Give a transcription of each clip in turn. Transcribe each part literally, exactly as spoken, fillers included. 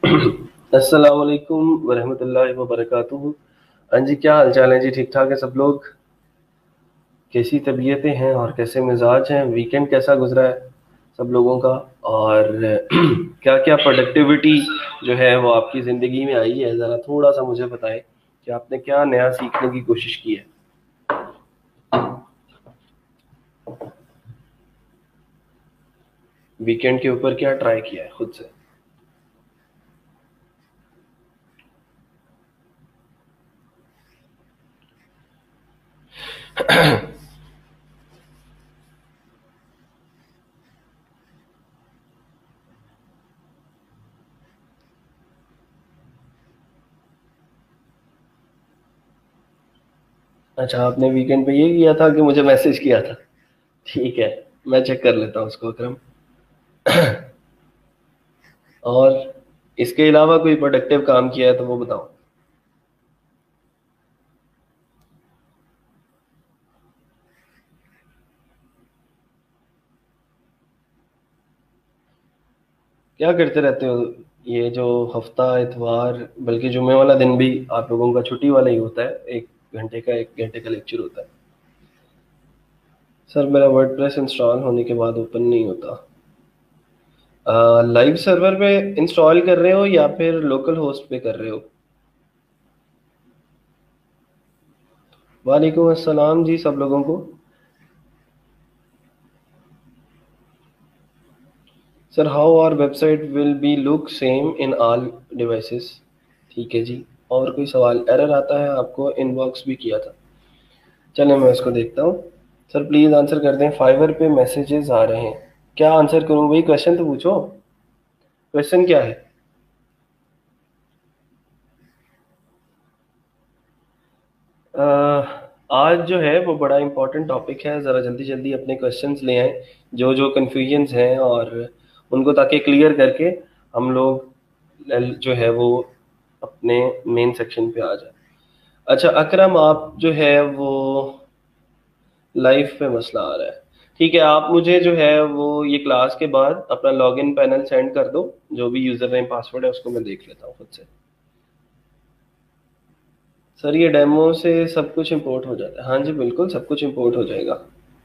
अस्सलाम वालेकुम वरहमतुल्लाहि वबरकातुहू। हाँ जी, क्या हाल चाल है जी? ठीक ठाक है सब लोग? कैसी तबीयतें हैं और कैसे मिजाज हैं? वीकेंड कैसा गुजरा है सब लोगों का? और क्या क्या प्रोडक्टिविटी जो है वो आपकी ज़िंदगी में आई है, ज़रा थोड़ा सा मुझे बताएं कि आपने क्या नया सीखने की कोशिश की है। वीकेंड के ऊपर क्या ट्राई किया है खुद से? अच्छा, आपने वीकेंड पे ये किया था कि मुझे मैसेज किया था? ठीक है, मैं चेक कर लेता हूँ उसको अकरम। और इसके अलावा कोई प्रोडक्टिव काम किया है तो वो बताओ। क्या करते रहते हो ये जो हफ्ता इतवार, बल्कि जुम्मे वाला दिन भी आप लोगों का छुट्टी वाला ही होता है? एक घंटे का एक घंटे का लेक्चर होता है। सर, मेरा वर्डप्रेस इंस्टॉल होने के बाद ओपन नहीं होता। लाइव सर्वर पे इंस्टॉल कर रहे हो या फिर लोकल होस्ट पे कर रहे हो? वालेकुम अस्सलाम जी सब लोगों को। Sir, how our website will be look same in all devices. ठीक है जी। और कोई सवाल? एरर आता है आपको? इनबॉक्स भी किया था। चलें, मैं इसको देखता हूँ। सर प्लीज़ आंसर कर दें, फाइवर पे मैसेजेस आ रहे हैं। क्या आंसर करूँ भाई? क्वेश्चन तो पूछो। क्वेश्चन क्या है? अह, आज जो है वो बड़ा इंपॉर्टेंट टॉपिक है, ज़रा जल्दी जल्दी अपने क्वेश्चंस ले आएँ जो जो कन्फ्यूजन्स हैं, और उनको ताकि क्लियर करके हम लोग ल- जो है वो अपने मेन सेक्शन पे आ जाए। अच्छा अकरम, आप जो है वो लाइफ पे मसला आ रहा है। ठीक है, आप मुझे जो है वो ये क्लास के बाद अपना लॉगिन पैनल सेंड कर दो। जो भी यूज़र नेम पासवर्ड है उसको मैं देख लेता हूँ खुद से। सर, ये डेमो से सब कुछ इंपोर्ट हो जाता है? हाँ जी बिल्कुल, सब कुछ इंपोर्ट हो जाएगा।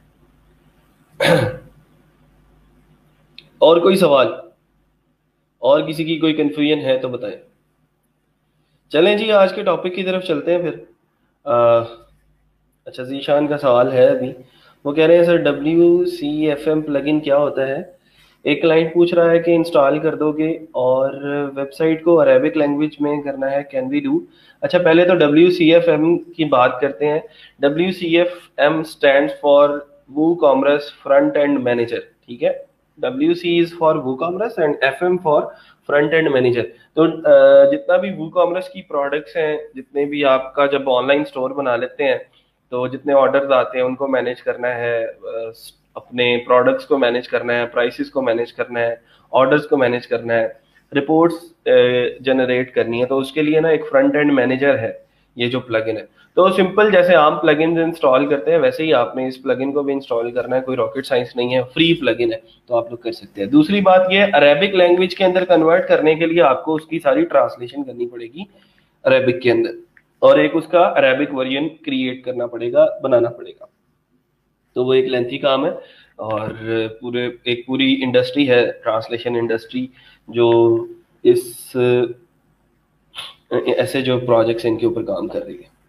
और कोई सवाल? और किसी की कोई कन्फ्यूजन है तो बताएं। चलें जी, आज के टॉपिक की तरफ चलते हैं फिर। अह, अच्छा, जीशान का सवाल है अभी। वो कह रहे हैं sir, W C F M plugin क्या होता है? एक क्लाइंट पूछ रहा है कि इंस्टॉल कर दोगे, और वेबसाइट को अरेबिक लैंग्वेज में करना है, कैन वी डू? अच्छा, पहले तो डब्ल्यू सी एफ एम की बात करते हैं। W C F M stand for Woo Commerce front end manager. ठीक है, W C is for Woo Commerce and F M for front end manager. तो अ, जितना भी वू कॉमर्स की प्रोडक्ट्स हैं, जितने भी आपका जब ऑनलाइन स्टोर बना लेते हैं तो जितने ऑर्डर्स आते हैं उनको मैनेज करना है, अ, अपने प्रोडक्ट्स को मैनेज करना है, प्राइसेस को मैनेज करना है, ऑर्डर्स को मैनेज करना है, रिपोर्ट्स जनरेट करनी है, तो उसके लिए ना एक फ्रंट एंड मैनेजर है ये जो प्लगइन है। तो सिंपल, जैसे आम प्लगइन इंस्टॉल करते हैं वैसे ही आपने इस प्लगइन को भी इंस्टॉल करना है। कोई रॉकेट साइंस नहीं है, फ्री प्लगइन है, तो आप लोग कर सकते हैं। दूसरी बात ये, अरेबिक लैंग्वेज के अंदर कन्वर्ट करने के लिए आपको उसकी सारी ट्रांसलेशन करनी पड़ेगी अरेबिक के अंदर, और एक उसका अरेबिक वर्जन क्रिएट करना पड़ेगा, बनाना पड़ेगा। तो वो एक लेंथी काम है, और पूरे एक पूरी इंडस्ट्री है, ट्रांसलेशन इंडस्ट्री, जो इस ऐसे जो प्रोजेक्ट्स इनके ऊपर काम कर रही है।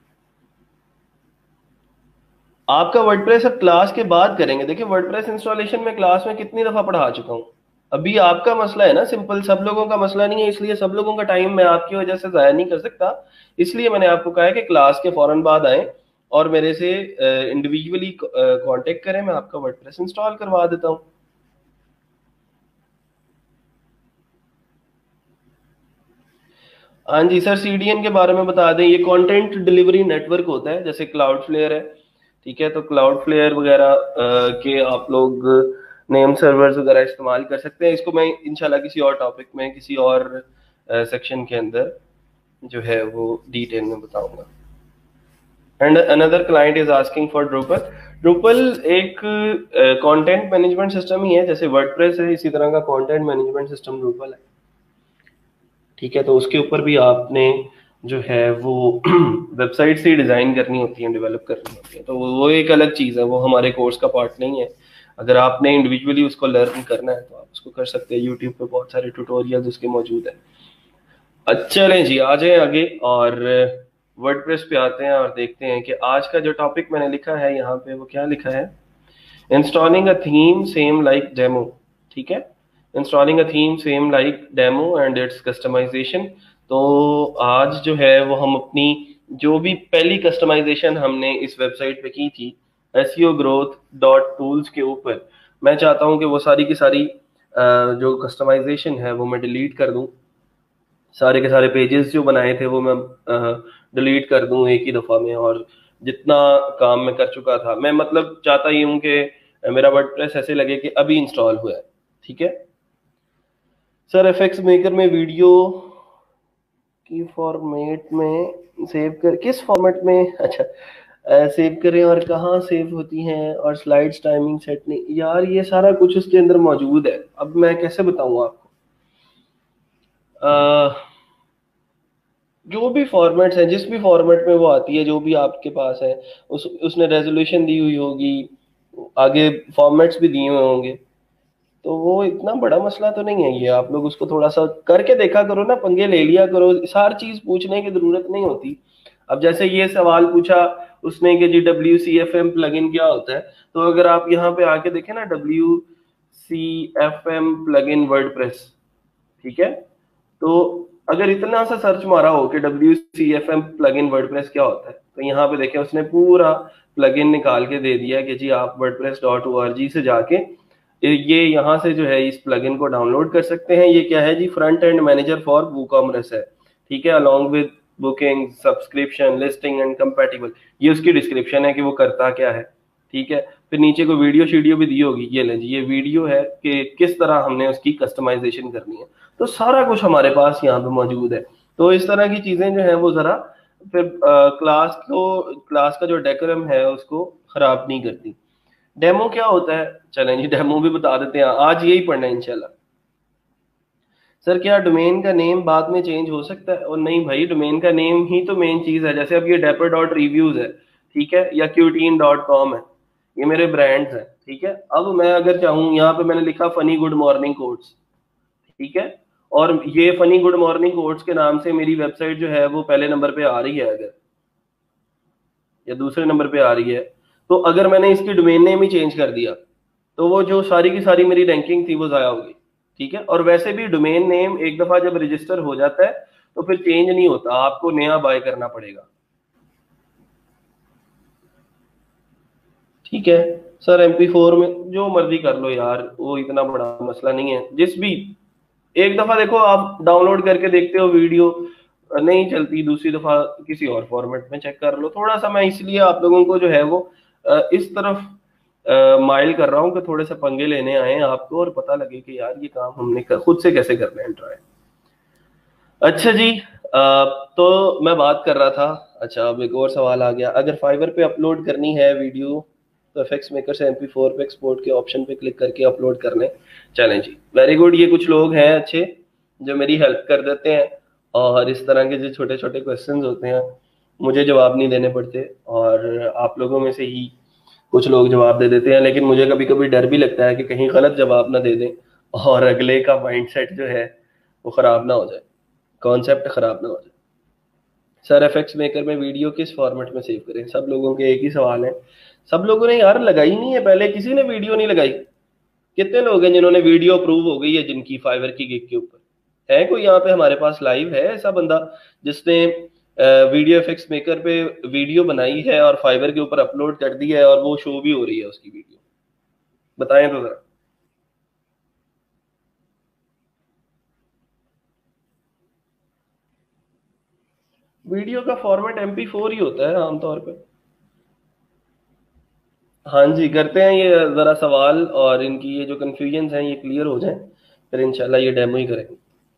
आपका वर्डप्रेस अब क्लास के बाद करेंगे। देखिए, वर्डप्रेस इंस्टॉलेशन में क्लास में कितनी दफा पढ़ा चुका हूँ। अभी आपका मसला है ना सिंपल, सब लोगों का मसला नहीं है, इसलिए सब लोगों का टाइम मैं आपकी वजह से जाया नहीं कर सकता। इसलिए मैंने आपको कहा है कि क्लास के फौरन बाद आए और मेरे से इंडिविजुअली कांटेक्ट करें, मैं आपका वर्डप्रेस इंस्टॉल करवा देता हूँ। हाँ जी सर, सी डी एन के बारे में बता दें, ये कंटेंट डिलीवरी नेटवर्क होता है, जैसे क्लाउड फ्लेयर है। ठीक है, तो क्लाउड फ्लेयर वगैरह अ, के आप लोग नेम सर्वर्स वगैरह इस्तेमाल कर सकते हैं। इसको मैं इंशाल्लाह किसी और टॉपिक में, किसी और सेक्शन के अंदर जो है वो डिटेल में बताऊंगा। And another client is asking for Drupal. Drupal एक कंटेंट मैनेजमेंट सिस्टम ही है, जैसे वर्डप्रेस है इसी तरह का कंटेंट मैनेजमेंट सिस्टम ड्रूपल है। ठीक है, तो उसके ऊपर भी आपने जो है वो वेबसाइट से डिज़ाइन करनी होती है, डेवलप करनी होती है, तो वो एक अलग चीज़ है, वो हमारे कोर्स का पार्ट नहीं है। अगर आपने इंडिविजुअली उसको लर्न करना है तो आप उसको कर सकते हैं, यूट्यूब पे बहुत सारे ट्यूटोरियल्स उसके मौजूद हैं। अच्छा चलें जी, आ जाएं आगे और वर्डप्रेस पे आते हैं और देखते हैं कि आज का जो टॉपिक मैंने लिखा है यहाँ पे वो क्या लिखा है। Installing a theme same like demo. ठीक है, installing a theme same like demo and its customization. तो आज जो है वो हम अपनी जो भी पहली कस्टमाइजेशन हमने इस वेबसाइट पे की थी एसईओ ग्रोथ डॉट टूल्स के ऊपर, मैं चाहता हूँ कि वो सारी की सारी जो कस्टमाइजेशन है वो मैं डिलीट कर दूं। सारे के सारे पेजेस जो बनाए थे वो मैं डिलीट कर दूं एक ही दफ़ा में, और जितना काम मैं कर चुका था, मैं मतलब चाहता ही हूँ कि मेरा वर्डप्रेस ऐसे लगे कि अभी इंस्टॉल हुआ है। ठीक है सर, एफएक्स मेकर में वीडियो की फॉर्मेट में सेव कर, किस फॉर्मेट में, अच्छा सेव करें और कहाँ सेव होती हैं, और स्लाइड्स टाइमिंग सेट नहीं, यार ये सारा कुछ उसके अंदर मौजूद है। अब मैं कैसे बताऊँ आपको, आ, जो भी फॉर्मेट्स हैं, जिस भी फॉर्मेट में वो आती है, जो भी आपके पास है, उस उसने रेजोल्यूशन दी हुई होगी, आगे फॉर्मेट्स भी दिए हुए होंगे, तो वो इतना बड़ा मसला तो नहीं है ये। आप लोग उसको थोड़ा सा करके देखा करो ना, पंगे ले लिया करो, सारी चीज पूछने की जरूरत नहीं होती। अब जैसे ये सवाल पूछा उसने कि जी W C F M plugin क्या होता है, तो अगर आप यहाँ पे आके देखें ना, W C F M plugin WordPress, ठीक है, तो अगर इतना सा सर्च मारा हो कि W C F M plugin WordPress क्या होता है, तो यहाँ पे देखें उसने पूरा प्लगइन निकाल के दे दिया कि जी आप WordPress dot O R G से जाके ये यहाँ से जो है इस प्लगइन को डाउनलोड कर सकते हैं। ये क्या है जी, front end manager for WooCommerce है। ठीक है, along with booking subscription listing and compatible, ये उसकी डिस्क्रिप्शन है कि वो करता क्या है। ठीक है, फिर नीचे को वीडियो शीडियो भी दी होगी, ये लें जी, ये वीडियो है कि किस तरह हमने उसकी कस्टमाइजेशन करनी है, तो सारा कुछ हमारे पास यहाँ पे मौजूद है। तो इस तरह की चीजें जो है वो जरा फिर क्लास को, क्लास का जो डेकोरम है उसको खराब नहीं करती। डेमो क्या होता है, चलें जी डेमो भी बता देते हैं, आज यही पढ़ना है इंशाल्लाह। सर क्या डोमेन का नेम बाद में चेंज हो सकता है, और नहीं भाई, डोमेन का नेम ही तो मेन चीज है। जैसे अब ये डेपर डॉट रिव्यूज है, ठीक है, या क्यूटीन डॉट कॉम है, ये मेरे ब्रांड्स हैं। ठीक है, अब मैं अगर चाहूँ, यहाँ पे मैंने लिखा फनी गुड मॉर्निंग कोट्स, ठीक है, और ये फनी गुड मॉर्निंग कोट्स के नाम से मेरी वेबसाइट जो है वो पहले नंबर पे आ रही है अगर, या दूसरे नंबर पे आ रही है, तो अगर मैंने इसकी डोमेन नेम ही चेंज कर दिया तो वो जो सारी की सारी मेरी रैंकिंग थी वो जाया होगी। ठीक है, और वैसे भी डोमेन नेम एक दफा जब रजिस्टर हो जाता है तो फिर चेंज नहीं होता, आपको नया बाय करना पड़ेगा। ठीक है सर, एम पी फोर में जो मर्जी कर लो यार, वो इतना बड़ा मसला नहीं है। जिस भी एक दफा देखो आप डाउनलोड करके देखते हो वीडियो नहीं चलती, दूसरी दफा किसी और फॉर्मेट में चेक कर लो। थोड़ा सा मैं इसलिए आप लोगों को जो है वो इस तरफ माइल कर रहा हूँ कि थोड़े से पंगे लेने आए आपको और पता लगे कि यार ये काम हमने कर, खुद से कैसे करना है ट्राई। अच्छा जी, आ, तो मैं बात कर रहा था, अच्छा अब एक और सवाल आ गया, अगर फाइवर पे अपलोड करनी है वीडियो तो एफएक्स मेकर से एम पी फोर पे एक्सपोर्ट के ऑप्शन पे क्लिक करके अपलोड करने। चलें जी, वेरी गुड, ये कुछ लोग हैं अच्छे जो मेरी हेल्प कर देते हैं, और इस तरह के जो छोटे छोटे क्वेश्चंस होते हैं मुझे जवाब नहीं देने पड़ते, और आप लोगों में से ही कुछ लोग जवाब दे देते हैं, लेकिन मुझे कभी कभी डर भी लगता है कि कहीं गलत जवाब ना दे दें और अगले का माइंडसेट जो है वो खराब ना हो जाए, कॉन्सेप्ट खराब ना हो जाए। सर एफएक्स मेकर में वीडियो किस फॉर्मेट में सेव करें, सब लोगों के एक ही सवाल है। सब लोगों ने यार लगाई नहीं है, पहले किसी ने वीडियो नहीं लगाई। कितने लोग हैं जिन्होंने वीडियो अप्रूव हो गई है जिनकी फाइवर की गिग के ऊपर, है कोई यहाँ पे हमारे पास लाइव है ऐसा बंदा जिसने वीडियो एफएक्स मेकर पे वीडियो बनाई है और फाइवर के ऊपर अपलोड कर दी है और वो शो भी हो रही है उसकी वीडियो, बताएं तो जरा। वीडियो का फॉर्मेट एम पी फोर ही होता है आमतौर पे। हाँ जी, करते हैं ये जरा सवाल, और इनकी ये जो कंफ्यूजन हैं ये क्लियर हो जाए, फिर इंशाल्लाह ये डेमो ही करेंगे।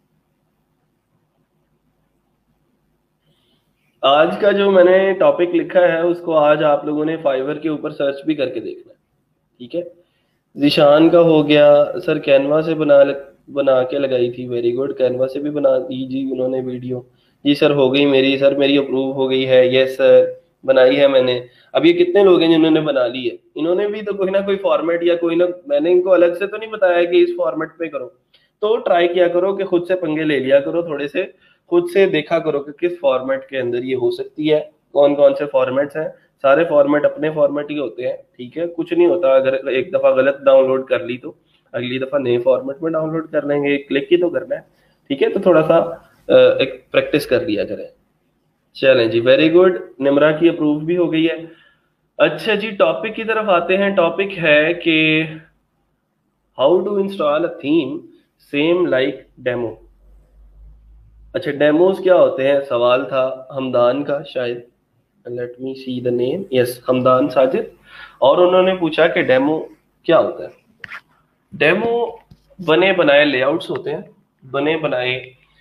आज का जो मैंने टॉपिक लिखा है उसको आज आप लोगों ने फाइवर के ऊपर सर्च भी करके देखना है। ठीक है, जिशान का हो गया, सर कैनवा से बना ले, बना के लगाई थी, वेरी गुड। कैनवा से भी बना दी जी उन्होंने वीडियो। जी सर हो गई मेरी, सर मेरी अप्रूव हो गई है, यस सर बनाई है मैंने। अब ये कितने लोग हैं जिन्होंने बना ली है? इन्होंने भी तो कोई ना कोई फॉर्मेट या कोई ना, मैंने इनको अलग से तो नहीं बताया कि इस फॉर्मेट पे करो। तो ट्राई किया करो कि खुद से पंगे ले लिया करो थोड़े से, खुद से देखा करो कि किस फॉर्मेट के अंदर ये हो सकती है, कौन कौन से फॉर्मेट्स हैं। सारे फॉर्मेट अपने फॉर्मेट ही होते हैं, ठीक है, कुछ नहीं होता। अगर एक दफा गलत डाउनलोड कर ली तो अगली दफा नए फॉर्मेट में डाउनलोड कर लेंगे, एक क्लिक ही तो करना है, ठीक है। तो थोड़ा सा एक प्रैक्टिस कर लिया करें। चलें जी, वेरी गुड, निमरा की अप्रूव भी हो गई है। अच्छा जी, टॉपिक की तरफ आते हैं। टॉपिक है कि how to install a theme same like demo. अच्छा, डेमोज क्या होते हैं? सवाल था हमदान का शायद, let me see the name, yes Hamdan Sajid, और उन्होंने पूछा कि डेमो क्या होता है। डेमो बने बनाए लेआउट्स होते हैं, बने बनाए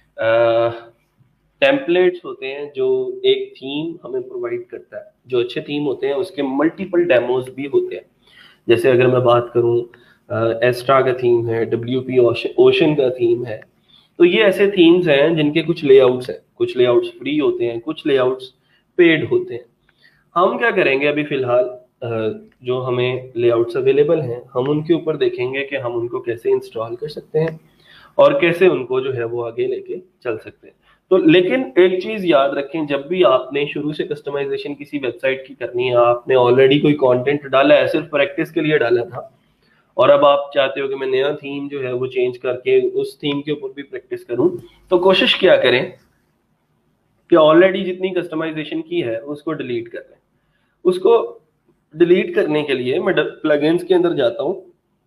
टेम्पलेट्स होते हैं जो एक थीम हमें प्रोवाइड करता है। जो अच्छे थीम होते हैं उसके मल्टीपल डेमोज भी होते हैं। जैसे अगर मैं बात करूं, एस्ट्रा का थीम है, डब्ल्यू पी ओशन का थीम है, तो ये ऐसे थीम्स हैं जिनके कुछ लेआउट्स हैं, कुछ लेआउट्स फ्री होते हैं, कुछ लेआउट्स पेड होते हैं। हम क्या करेंगे अभी फिलहाल, जो हमें लेआउट्स अवेलेबल हैं हम उनके ऊपर देखेंगे कि हम उनको कैसे इंस्टॉल कर सकते हैं और कैसे उनको जो है वो आगे लेके चल सकते हैं। तो लेकिन एक चीज याद रखें, जब भी आपने शुरू से कस्टमाइजेशन किसी वेबसाइट की करनी है, आपने ऑलरेडी कोई कंटेंट डाला है, सिर्फ प्रैक्टिस के लिए डाला था, और अब आप चाहते हो कि मैं नया थीम जो है वो चेंज करके उस थीम के ऊपर भी प्रैक्टिस करूं, तो कोशिश क्या करें कि ऑलरेडी जितनी कस्टमाइजेशन की है उसको डिलीट कर लें। उसको डिलीट करने के लिए मैं प्लगइन्स के अंदर जाता हूं,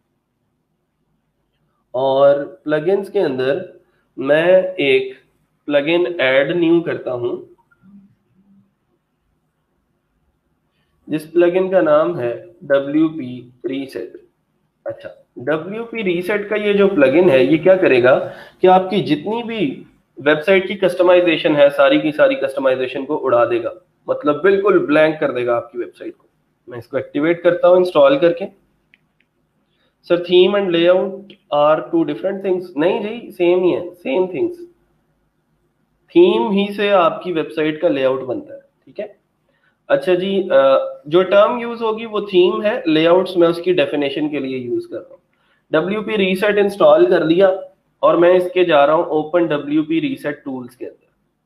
और प्लगइन्स के अंदर मैं एक प्लगइन ऐड न्यू करता हूं, जिस प्लगइन का नाम है डब्ल्यू पी रीसेट। अच्छा, डब्ल्यू पी रीसेट का ये जो प्लगइन है ये क्या करेगा कि आपकी जितनी भी वेबसाइट की कस्टमाइजेशन है सारी की सारी कस्टमाइजेशन को उड़ा देगा, मतलब बिल्कुल ब्लैंक कर देगा आपकी वेबसाइट को। मैं इसको एक्टिवेट करता हूं इंस्टॉल करके। Sir theme and layout are two different things. नहीं जी, सेम ही है, सेम थिंग्स। थीम ही से आपकी वेबसाइट का लेआउट बनता है, ठीक है। अच्छा जी, जो टर्म यूज होगी वो थीम है, लेआउट्स मैं उसकी डेफिनेशन के लिए यूज कर रहा हूँ। डब्ल्यू पी रीसेट इंस्टॉल कर लिया और मैं इसके जा रहा हूं open W P Reset tools के अंदर।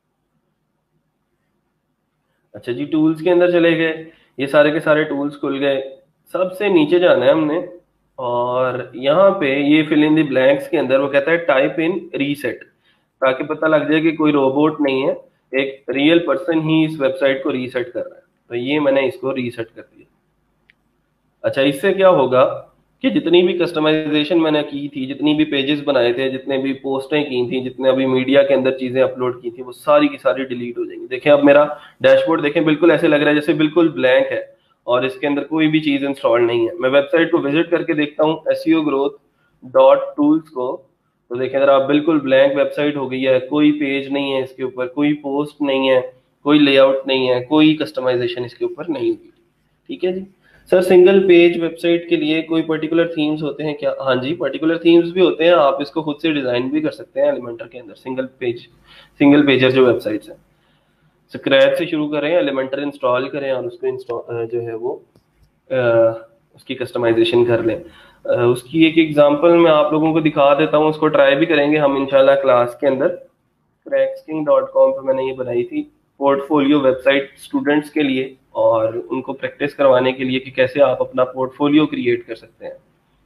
अच्छा जी, टूल्स के अंदर चले गए, ये सारे के सारे टूल्स खुल गए। सबसे नीचे जाना है हमने, और यहाँ पे ये फिल इन द ब्लैंक्स के अंदर वो कहता है टाइप इन रीसेट, ताकि पता लग जाए कि कोई रोबोट नहीं है, एक रियल पर्सन ही इस वेबसाइट को रीसेट कर रहा है। तो ये मैंने इसको रीसेट कर दिया। अच्छा, इससे क्या होगा कि जितनी भी कस्टमाइजेशन मैंने की थी, जितनी भी पेजेस बनाए थे, जितने भी पोस्टें की थी, जितने अभी मीडिया के अंदर चीजें अपलोड की थी, वो सारी की सारी डिलीट हो जाएंगी। देखें अब मेरा डैशबोर्ड देखें, बिल्कुल ऐसे लग रहा है जैसे बिल्कुल ब्लैंक है और इसके अंदर कोई भी चीज इंस्टॉल नहीं है। मैं वेबसाइट को विजिट करके देखता हूँ एसईओ ग्रोथ डॉट टूल्स को, तो देखें अगर आप बिल्कुल ब्लैंक वेबसाइट हो गई है, कोई पेज नहीं है इसके ऊपर, कोई पोस्ट नहीं है, कोई लेआउट नहीं है, कोई कस्टमाइजेशन इसके ऊपर नहीं हुई, ठीक है जी। सर सिंगल पेज वेबसाइट के लिए कोई पर्टिकुलर थीम्स होते हैं क्या? हाँ जी, पर्टिकुलर थीम्स भी होते हैं, आप इसको खुद से डिजाइन भी कर सकते हैं एलिमेंटर के अंदर। सिंगल पेज सिंगल पेजर जो वेबसाइट्स हैं, स्क्रैच से शुरू करें, एलिमेंटर इंस्टॉल करें और उसको इंस्टॉल जो है वो आ, उसकी कस्टमाइजेशन कर लें। आ, उसकी एक एग्जांपल मैं आप लोगों को दिखा देता हूँ, उसको ट्राई भी करेंगे हम इंशाल्लाह क्लास के अंदर। क्रैक्सकिंग डॉट कॉम पर मैंने ये बनाई थी पोर्टफोलियो वेबसाइट स्टूडेंट्स के लिए, और उनको प्रैक्टिस करवाने के लिए कि कैसे आप अपना पोर्टफोलियो क्रिएट कर सकते हैं।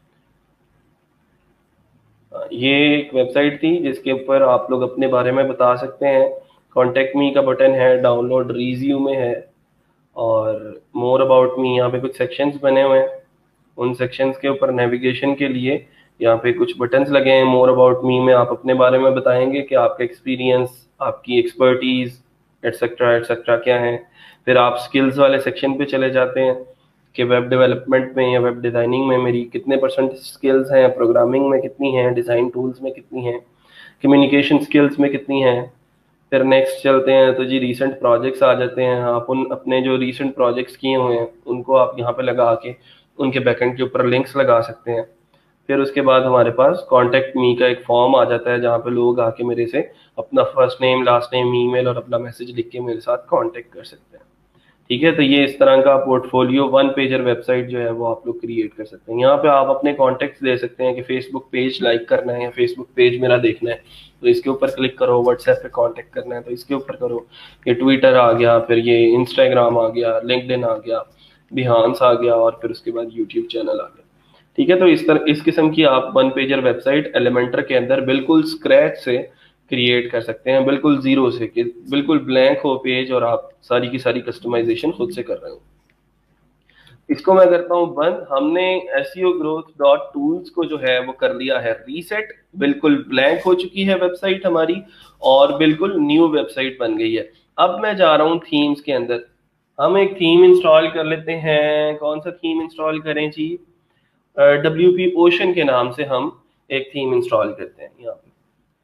ये एक वेबसाइट थी जिसके ऊपर आप लोग अपने बारे में बता सकते हैं। कॉन्टेक्ट मी का बटन है, डाउनलोड रिज्यूमे है, और मोर अबाउट मी, यहाँ पे कुछ सेक्शंस बने हुए हैं। उन सेक्शंस के ऊपर नेविगेशन के लिए यहाँ पे कुछ बटन्स लगे हैं। मोर अबाउट मी में आप अपने बारे में बताएंगे कि आपका एक्सपीरियंस, आपकी एक्सपर्टीज एटसेट्रा एटसेट्रा क्या है। फिर आप स्किल्स वाले सेक्शन पे चले जाते हैं कि वेब डेवलपमेंट में या वेब डिज़ाइनिंग में मेरी कितने परसेंट स्किल्स हैं, प्रोग्रामिंग में कितनी हैं, डिज़ाइन टूल्स में कितनी हैं, कम्युनिकेशन स्किल्स में कितनी हैं। फिर नेक्स्ट चलते हैं तो जी रीसेंट प्रोजेक्ट्स आ जाते हैं। आप उन अपने जो रीसेंट प्रोजेक्ट्स किए हुए हैं उनको आप यहाँ पे लगा के उनके बैकएंड के ऊपर लिंक्स लगा सकते हैं। फिर उसके बाद हमारे पास कॉन्टेक्ट मी का एक फॉर्म आ जाता है जहाँ पे लोग आके मेरे से अपना first name, last name, email और अपना मैसेज लिख के मेरे साथ कांटेक्ट कर सकते हैं। ठीक है, तो ये इस तरह का पोर्टफोलियो वन पेजर वेबसाइट जो है वो आप लोग क्रिएट कर सकते हैं। यहाँ पे आप अपने कॉन्टेक्ट्स दे सकते हैं कि फेसबुक पेज लाइक करना है या फेसबुक पेज मेरा देखना है तो इसके ऊपर क्लिक करो, व्हाट्सएप पे कांटेक्ट करना है तो इसके ऊपर करो, ये ट्विटर आ गया, फिर ये इंस्टाग्राम आ गया, लिंक्डइन आ गया, बिहांस आ गया और फिर उसके बाद यूट्यूब चैनल आ गया। ठीक है, तो इस तरह इस किस्म की आप वन पेजर वेबसाइट एलिमेंटर के अंदर बिल्कुल स्क्रैच से क्रिएट कर सकते हैं, बिल्कुल जीरो से, कि बिल्कुल ब्लैंक हो पेज और आप सारी की सारी कस्टमाइजेशन खुद से कर रहे हो। इसको मैं करता हूं बंद। हमने एसईओ ग्रोथ डॉट टूल्स को जो है वो कर लिया है रीसेट, बिल्कुल ब्लैंक हो चुकी है वेबसाइट हमारी और बिल्कुल न्यू वेबसाइट बन गई है। अब मैं जा रहा हूं थीम्स के अंदर, हम एक थीम इंस्टॉल कर लेते हैं। कौन सा थीम इंस्टॉल करें जी? डब्ल्यू पी ओशन के नाम से हम एक थीम इंस्टॉल करते हैं। यहाँ पे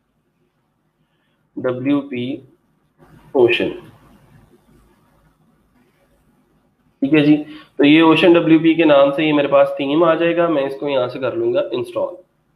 डब्ल्यू पी ओशन, ठीक है जी। तो ये ओशन डब्ल्यू पी के नाम से ये मेरे पास थीम आ जाएगा, मैं इसको यहां से कर लूंगा इंस्टॉल।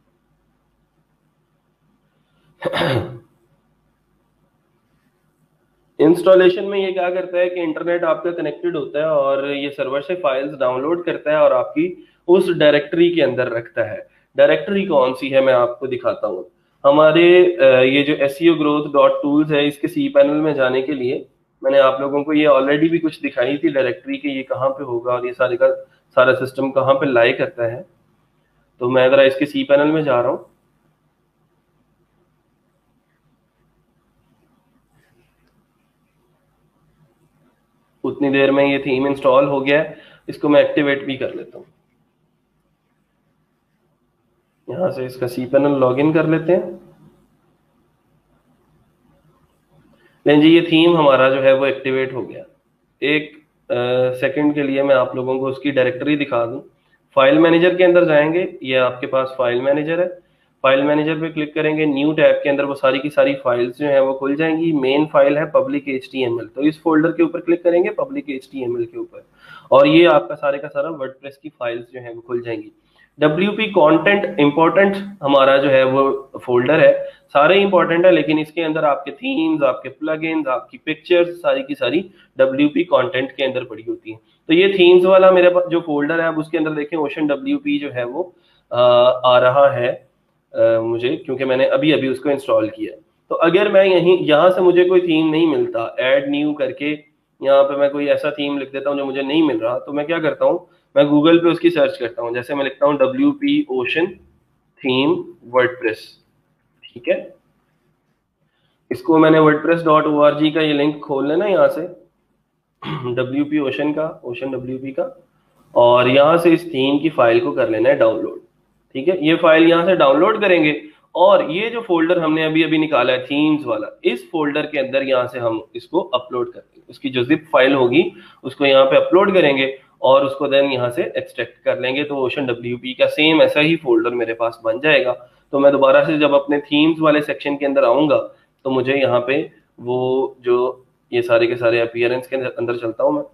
इंस्टॉलेशन में ये क्या करता है कि इंटरनेट आपका कनेक्टेड होता है और ये सर्वर से फाइल्स डाउनलोड करता है और आपकी उस डायरेक्टरी के अंदर रखता है। डायरेक्टरी कौन सी है मैं आपको दिखाता हूँ। हमारे ये जो एसईओ ग्रोथ डॉट टूल्स है इसके सी पैनल में जाने के लिए मैंने आप लोगों को ये ऑलरेडी भी कुछ दिखाई थी डायरेक्टरी के ये कहाँ पे होगा और ये सारे का सारा सिस्टम कहाँ पे लाई करता है। तो मैं जरा इसके सी पैनल में जा रहा हूँ। उतनी देर में ये थीम इंस्टॉल हो गया है, इसको मैं एक्टिवेट भी कर लेता हूँ। यहां से इसका सी पैनल लॉगिन कर लेते हैं। लेकिन जी ये थीम हमारा जो है वो एक्टिवेट हो गया। एक सेकंड के लिए मैं आप लोगों को उसकी डायरेक्टरी दिखा दूं। फाइल मैनेजर के अंदर जाएंगे, ये आपके पास फाइल मैनेजर है। फाइल मैनेजर पे क्लिक करेंगे, न्यू टैब के अंदर वो सारी की सारी फाइल्स जो है वो खुल जाएंगी। मेन फाइल है public H T M L, तो इस फोल्डर के ऊपर क्लिक करेंगे public H T M L के ऊपर और ये आपका सारे का सारा वर्डप्रेस की फाइल्स जो है वो खुल जाएंगी। डब्ल्यू पी कॉन्टेंट इंपॉर्टेंट हमारा जो है वो फोल्डर है, सारे इंपॉर्टेंट है लेकिन इसके अंदर आपके थीम्स, आपके प्लगइन्स, आपकी पिक्चर्स सारी की सारी डब्ल्यू पी कंटेंट के अंदर पड़ी होती है। तो ये थीम्स वाला मेरे पास जो फोल्डर है, अब उसके अंदर देखें ओशन डब्ल्यू पी जो है वो आ, आ रहा है आ, मुझे, क्योंकि मैंने अभी अभी उसको इंस्टॉल किया। तो अगर मैं यहीं यहाँ से मुझे कोई थीम नहीं मिलता, ऐड न्यू करके यहाँ पे मैं कोई ऐसा थीम लिख देता हूँ जो मुझे नहीं मिल रहा, तो मैं क्या करता हूँ, मैं गूगल पे उसकी सर्च करता हूँ। जैसे मैं लिखता हूँ W P Ocean theme WordPress, ठीक है। इसको मैंने WordPress dot O R G का ये लिंक खोल लेना यहाँ से, डब्ल्यू पी ओशन का, ओशन डब्ल्यू पी का, और यहाँ से इस थीम की फाइल को कर लेना है डाउनलोड। ठीक है, ये फाइल यहाँ से डाउनलोड करेंगे और ये जो फोल्डर हमने अभी अभी निकाला है थीम्स वाला, इस फोल्डर के अंदर यहाँ से हम इसको अपलोड करेंगे। उसकी जो जिप फाइल होगी उसको यहाँ पे अपलोड करेंगे और उसको देन यहाँ से एक्सट्रैक्ट कर लेंगे। तो ओशन डब्ल्यू पी का सेम ऐसा ही फोल्डर मेरे पास बन जाएगा। तो मैं दोबारा से जब अपने थीम्स वाले सेक्शन के अंदर आऊंगा तो मुझे यहाँ पे वो जो ये सारे के सारे अपीयरेंस के अंदर चलता हूं मैं,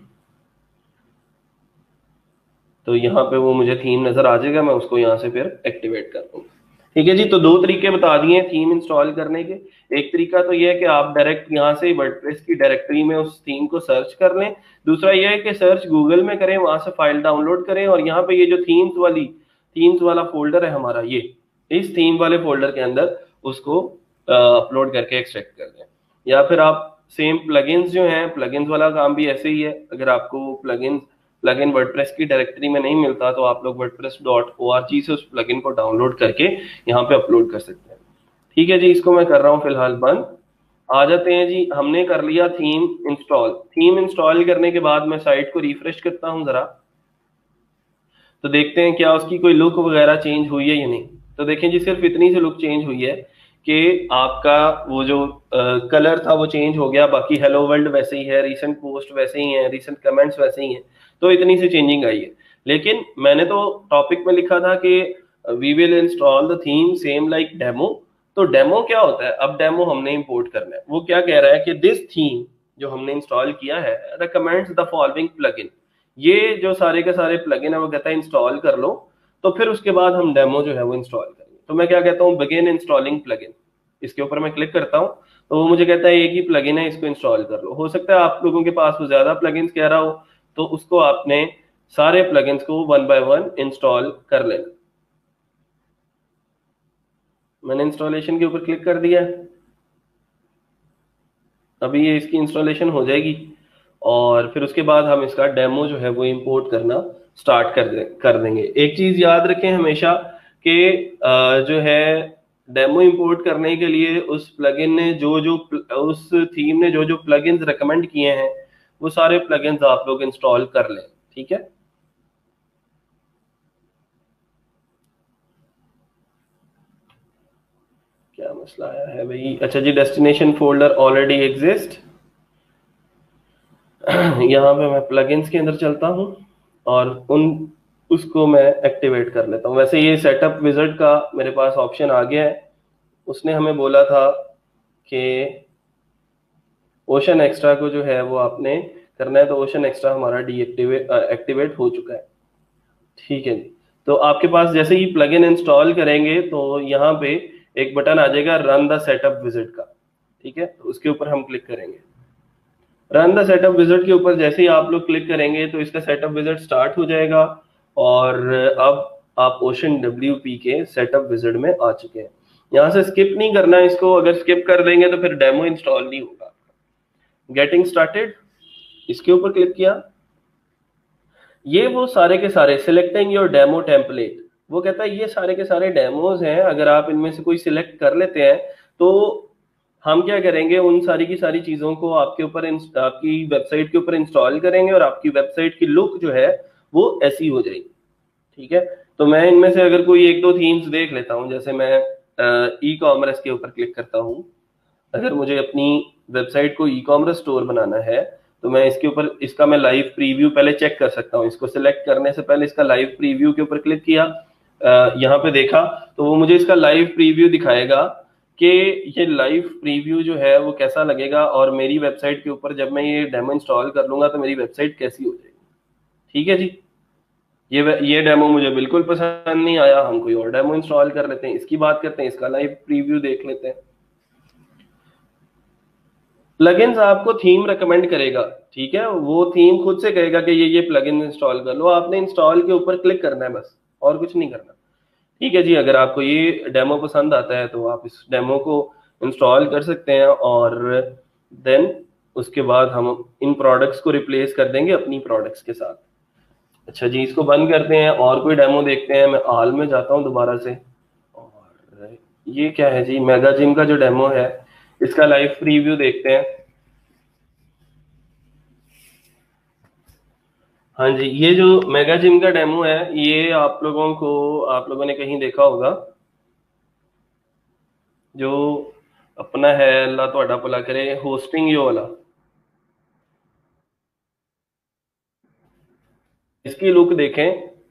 तो यहाँ पे वो मुझे थीम नजर आ जाएगा, मैं उसको यहाँ से फिर एक्टिवेट कर दूंगा। ठीक है जी, तो दो तरीके बता दिए थीम इंस्टॉल करने के। एक तरीका तो ये है कि आप डायरेक्ट यहाँ से वर्डप्रेस की डायरेक्टरी में उस थीम को सर्च कर लें। दूसरा ये है कि सर्च गूगल में करें, वहां से फाइल डाउनलोड करें और यहाँ पे ये जो थीम्स वाली थीम्स वाला फोल्डर है हमारा, ये इस थीम वाले फोल्डर के अंदर उसको अपलोड करके एक्सट्रैक्ट कर दें। या फिर आप सेम प्लगइन्स जो हैं, प्लगइन्स वाला काम भी ऐसे ही है। अगर आपको प्लगइन्स प्लगइन वर्डप्रेस की डायरेक्टरी में नहीं मिलता तो आप लोग WordPress dot O R G से उस प्लगइन को डाउनलोड करके यहाँ पे अपलोड कर सकते हैं। ठीक है जी, इसको मैं कर रहा हूँ फिलहाल बंद। आ जाते हैं जी, हमने कर लिया थीम इंस्टॉल। थीम इंस्टॉल करने के बाद मैं साइट को रिफ्रेश करता हूँ जरा, तो देखते हैं क्या उसकी कोई लुक वगैरह चेंज हुई है या नहीं। तो देखें जी, सिर्फ इतनी सी लुक चेंज हुई है कि आपका वो जो कलर था वो चेंज हो गया, बाकी हेलो वर्ल्ड वैसे ही है, रीसेंट पोस्ट वैसे ही है, रीसेंट कमेंट्स वैसे ही हैं। तो इतनी सी चेंजिंग आई है। लेकिन मैंने तो टॉपिक में लिखा था कि we will install the theme same like demo. तो डेमो क्या होता है? अब डेमो हमने इंपोर्ट करना है। वो क्या कह रहा है कि दिस थीम जो हमने इंस्टॉल किया है रिकमेंड्स द फॉलोइंग प्लगइन। ये जो सारे के सारे प्लगइन है वो कहता है इंस्टॉल कर लो। तो फिर उसके बाद हम डेमो जो है वो इंस्टॉल करेंगे। तो मैं क्या कहता हूँ, बिगिन इंस्टॉलिंग प्लगइन, इसके ऊपर मैं क्लिक करता हूँ तो वो मुझे कहता है एक ही प्लगइन है, इसको इंस्टॉल कर लो। हो सकता है आप लोगों के पास वो ज्यादा प्लगइन्स कह रहा हो, तो उसको आपने सारे प्लगइन्स को वन बाय वन इंस्टॉल कर लेना। मैंने इंस्टॉलेशन के ऊपर क्लिक कर दिया, अभी ये इसकी इंस्टॉलेशन हो जाएगी और फिर उसके बाद हम इसका डेमो जो है वो इंपोर्ट करना स्टार्ट कर दे, कर देंगे। एक चीज याद रखें हमेशा कि जो है डेमो इंपोर्ट करने के लिए उस प्लगइन ने जो जो उस थीम ने जो जो प्लगइन्स रेकमेंड किए हैं वो सारे प्लगइन्स आप लोग इंस्टॉल कर लें, ठीक है। क्या मसला आया है भाई? अच्छा जी, डेस्टिनेशन फोल्डर ऑलरेडी एग्जिस्ट। यहाँ पे मैं प्लगइन्स के अंदर चलता हूँ और उन उसको मैं एक्टिवेट कर लेता हूँ। वैसे ये सेटअप विजिट का मेरे पास ऑप्शन आ गया है। उसने हमें बोला था कि ओशन एक्स्ट्रा को जो है वो आपने करना है, तो ओशन एक्स्ट्रा हमारा डीएक्टिवेट एक्टिवेट हो चुका है, ठीक है जी। तो आपके पास जैसे ही प्लगइन इंस्टॉल करेंगे तो यहाँ पे एक बटन आ जाएगा रन द सेटअप विजिट का, ठीक है। तो उसके ऊपर हम क्लिक करेंगे। रन द सेटअप विजिट के ऊपर जैसे ही आप लोग क्लिक करेंगे तो इसका सेटअप विजिट स्टार्ट हो जाएगा और अब आप ओशन डब्ल्यू पी के सेटअप विजिट में आ चुके हैं। यहाँ से स्किप नहीं करना है इसको, अगर स्किप कर देंगे तो फिर डेमो इंस्टॉल नहीं होगा। गेटिंग स्टार्टेड, इसके ऊपर क्लिक किया। ये वो सारे के सारे सिलेक्टिंग योर डेमो टेम्पलेट, वो कहता है ये सारे के सारे डेमोज हैं, अगर आप इनमें से कोई सिलेक्ट कर लेते हैं तो हम क्या करेंगे, उन सारी की सारी चीजों को आपके ऊपर आपकी वेबसाइट के ऊपर इंस्टॉल करेंगे और आपकी वेबसाइट की लुक जो है वो ऐसी हो जाएगी, ठीक है। तो मैं इनमें से अगर कोई एक दो थीम्स देख लेता हूँ, जैसे मैं ई कॉमर्स के ऊपर क्लिक करता हूँ। अगर मुझे अपनी वेबसाइट को ई कॉमर्स स्टोर बनाना है तो मैं इसके ऊपर इसका मैं लाइव प्रीव्यू पहले चेक कर सकता हूँ। इसको सिलेक्ट करने से पहले इसका लाइव प्रीव्यू के ऊपर क्लिक किया, यहाँ पे देखा तो वो मुझे इसका लाइव प्रीव्यू दिखाएगा कि ये लाइव प्रीव्यू जो है वो कैसा लगेगा और मेरी वेबसाइट के ऊपर जब मैं ये डेमो इंस्टॉल कर लूंगा तो मेरी वेबसाइट कैसी हो जाएगी, ठीक है जी। ये ये डेमो मुझे बिल्कुल पसंद नहीं आया, हम कोई और डेमो इंस्टॉल कर लेते हैं। इसकी बात करते हैं, इसका लाइव प्रीव्यू देख लेते हैं। प्लगइन्स आपको थीम रेकमेंड करेगा, ठीक है, वो थीम खुद से कहेगा कि ये ये प्लगइन इंस्टॉल कर लो, आपने इंस्टॉल के ऊपर क्लिक करना है बस, और कुछ नहीं करना, ठीक है जी। अगर आपको ये डेमो पसंद आता है तो आप इस डेमो को इंस्टॉल कर सकते हैं और देन उसके बाद हम इन प्रोडक्ट्स को रिप्लेस कर देंगे अपनी प्रोडक्ट्स के साथ। अच्छा जी, इसको बंद करते हैं और कोई डेमो देखते हैं। मैं हाल में जाता हूँ दोबारा से, और ये क्या है जी, मेगा जिम का जो डेमो है इसका लाइव प्रीव्यू देखते हैं। हाँ जी, ये जो मेगा जिम का डेमो है ये आप लोगों को आप लोगों ने कहीं देखा होगा, जो अपना है, अल्लाह ਤੁਹਾਡਾ भला करे, होस्टिंग यो वाला। इसकी लुक देखें,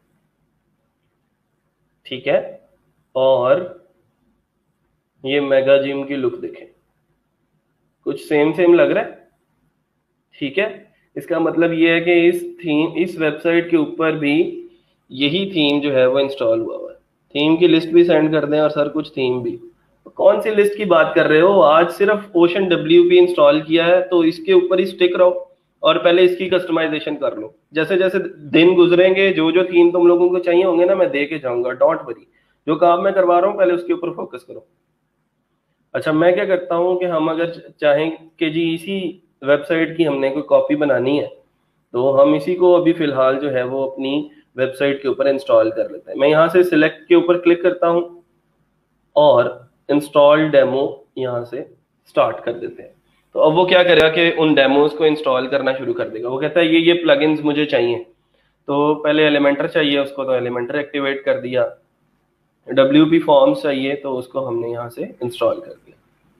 ठीक है, और ये मेगा जिम की लुक देखें, कुछ सेम सेम लग रहा है, ठीक है। इसका मतलब ये है कि इस थीम इस वेबसाइट के ऊपर भी यही थीम जो है वो इंस्टॉल हुआ हुआ है। थीम की लिस्ट भी सेंड कर दें और सर कुछ थीम भी, तो कौन सी लिस्ट की बात कर रहे हो? आज सिर्फ ओशन डब्ल्यू पी इंस्टॉल किया है तो इसके ऊपर ही स्टिक रहो और पहले इसकी कस्टमाइजेशन कर लो। जैसे जैसे दिन गुजरेंगे जो जो थीम तुम लोगों को चाहिए होंगे ना, मैं दे के जाऊंगा, डोंट वरी। जो काम मैं करवा रहा हूँ पहले उसके ऊपर फोकस करो। अच्छा, मैं क्या करता हूँ कि हम अगर चाहें कि जी इसी वेबसाइट की हमने कोई कॉपी बनानी है तो हम इसी को अभी फिलहाल जो है वो अपनी वेबसाइट के ऊपर इंस्टॉल कर लेते हैं। मैं यहाँ से सिलेक्ट के ऊपर क्लिक करता हूँ और इंस्टॉल डेमो यहाँ से स्टार्ट कर देते हैं। तो अब वो क्या करेगा कि उन डेमोज को इंस्टॉल करना शुरू कर देगा। वो कहता है ये ये प्लगइन्स मुझे चाहिए, तो पहले एलिमेंटर चाहिए उसको, तो एलिमेंटर एक्टिवेट कर दिया। डब्ल्यू पी फॉर्म्स चाहिए तो उसको हमने यहाँ से इंस्टॉल कर दिया।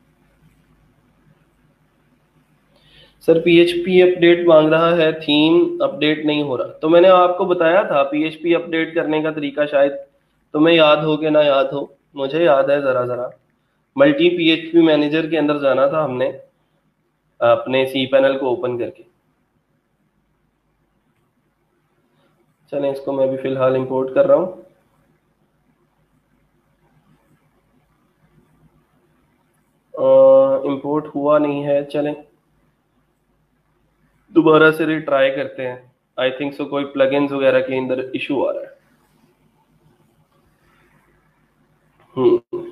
सर पीएचपी अपडेट मांग रहा है, थीम अपडेट नहीं हो रहा। तो मैंने आपको बताया था पीएचपी अपडेट करने का तरीका, शायद तुम्हें याद हो कि ना याद हो, मुझे याद है जरा जरा। मल्टी पीएचपी मैनेजर के अंदर जाना था हमने अपने सी पैनल को ओपन करके। चलें, इसको मैं भी फिलहाल इंपोर्ट कर रहा हूँ। इंपोर्ट हुआ नहीं है, चलें दोबारा से रिट्राई करते हैं। आई थिंक सो कोई प्लगइन्स वगैरह के अंदर इशू आ रहा है। हम्म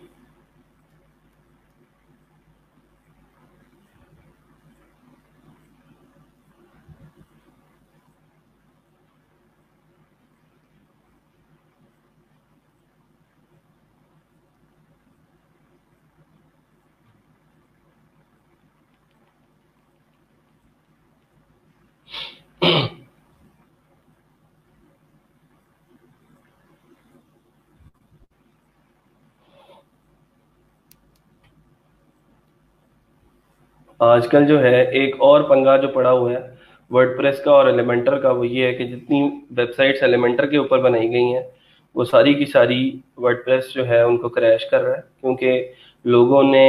आजकल जो है एक और पंगा जो पड़ा हुआ है वर्डप्रेस का और एलिमेंटर का, वो ये है कि जितनी वेबसाइट्स एलिमेंटर के ऊपर बनाई गई हैं वो सारी की सारी वर्डप्रेस जो है उनको क्रैश कर रहा है, क्योंकि लोगों ने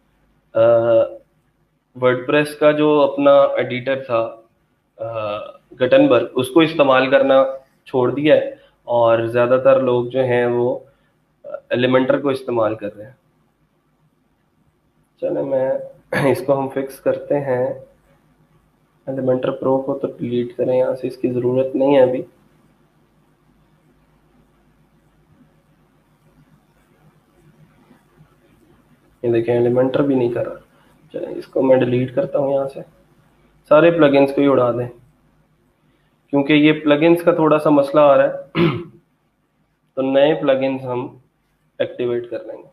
वर्डप्रेस का जो अपना एडिटर था गटनबर्ग, उसको इस्तेमाल करना छोड़ दिया है और ज़्यादातर लोग जो हैं वो एलिमेंटर को इस्तेमाल कर रहे हैं। चले मैं इसको हम फिक्स करते हैं। एलिमेंटर प्रो को तो डिलीट करें यहाँ से, इसकी ज़रूरत नहीं है अभी। ये देखें एलिमेंटर भी नहीं कर रहा। चलें इसको मैं डिलीट करता हूँ यहाँ से, सारे प्लगइन्स को ही उड़ा दें, क्योंकि ये प्लगइन्स का थोड़ा सा मसला आ रहा है तो नए प्लगइन्स हम एक्टिवेट कर लेंगे।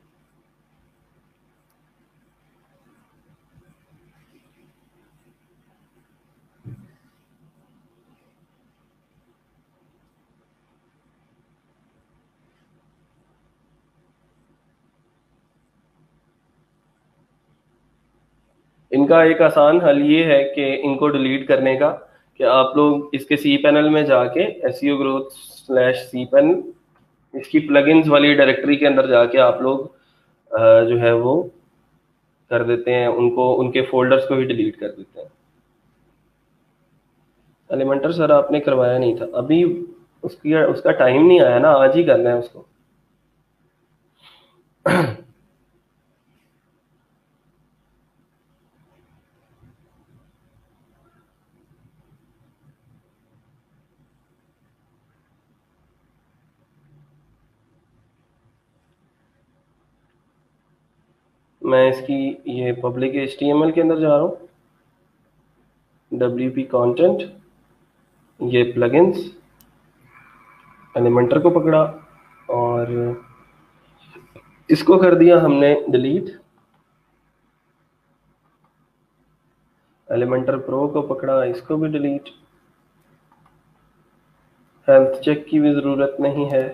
इनका एक आसान हल ये है कि इनको डिलीट करने का, कि आप लोग इसके सी पैनल में जाके SEO growth slash C panel, इसकी प्लगइन्स वाली डायरेक्टरी के अंदर जाके आप लोग अ, जो है वो कर देते हैं, उनको उनके फोल्डर्स को ही डिलीट कर देते हैं। एलिमेंटर सर आपने करवाया नहीं था अभी, उसकी उसका टाइम नहीं आया ना, आज ही करना है उसको। मैं इसकी ये public H T M L के अंदर जा रहा हूँ, डब्ल्यू पी कॉन्टेंट, ये प्लगइन्स, एलिमेंटर को पकड़ा और इसको कर दिया हमने डिलीट। एलिमेंटर प्रो को पकड़ा, इसको भी डिलीट। हेल्थ चेक की भी ज़रूरत नहीं है।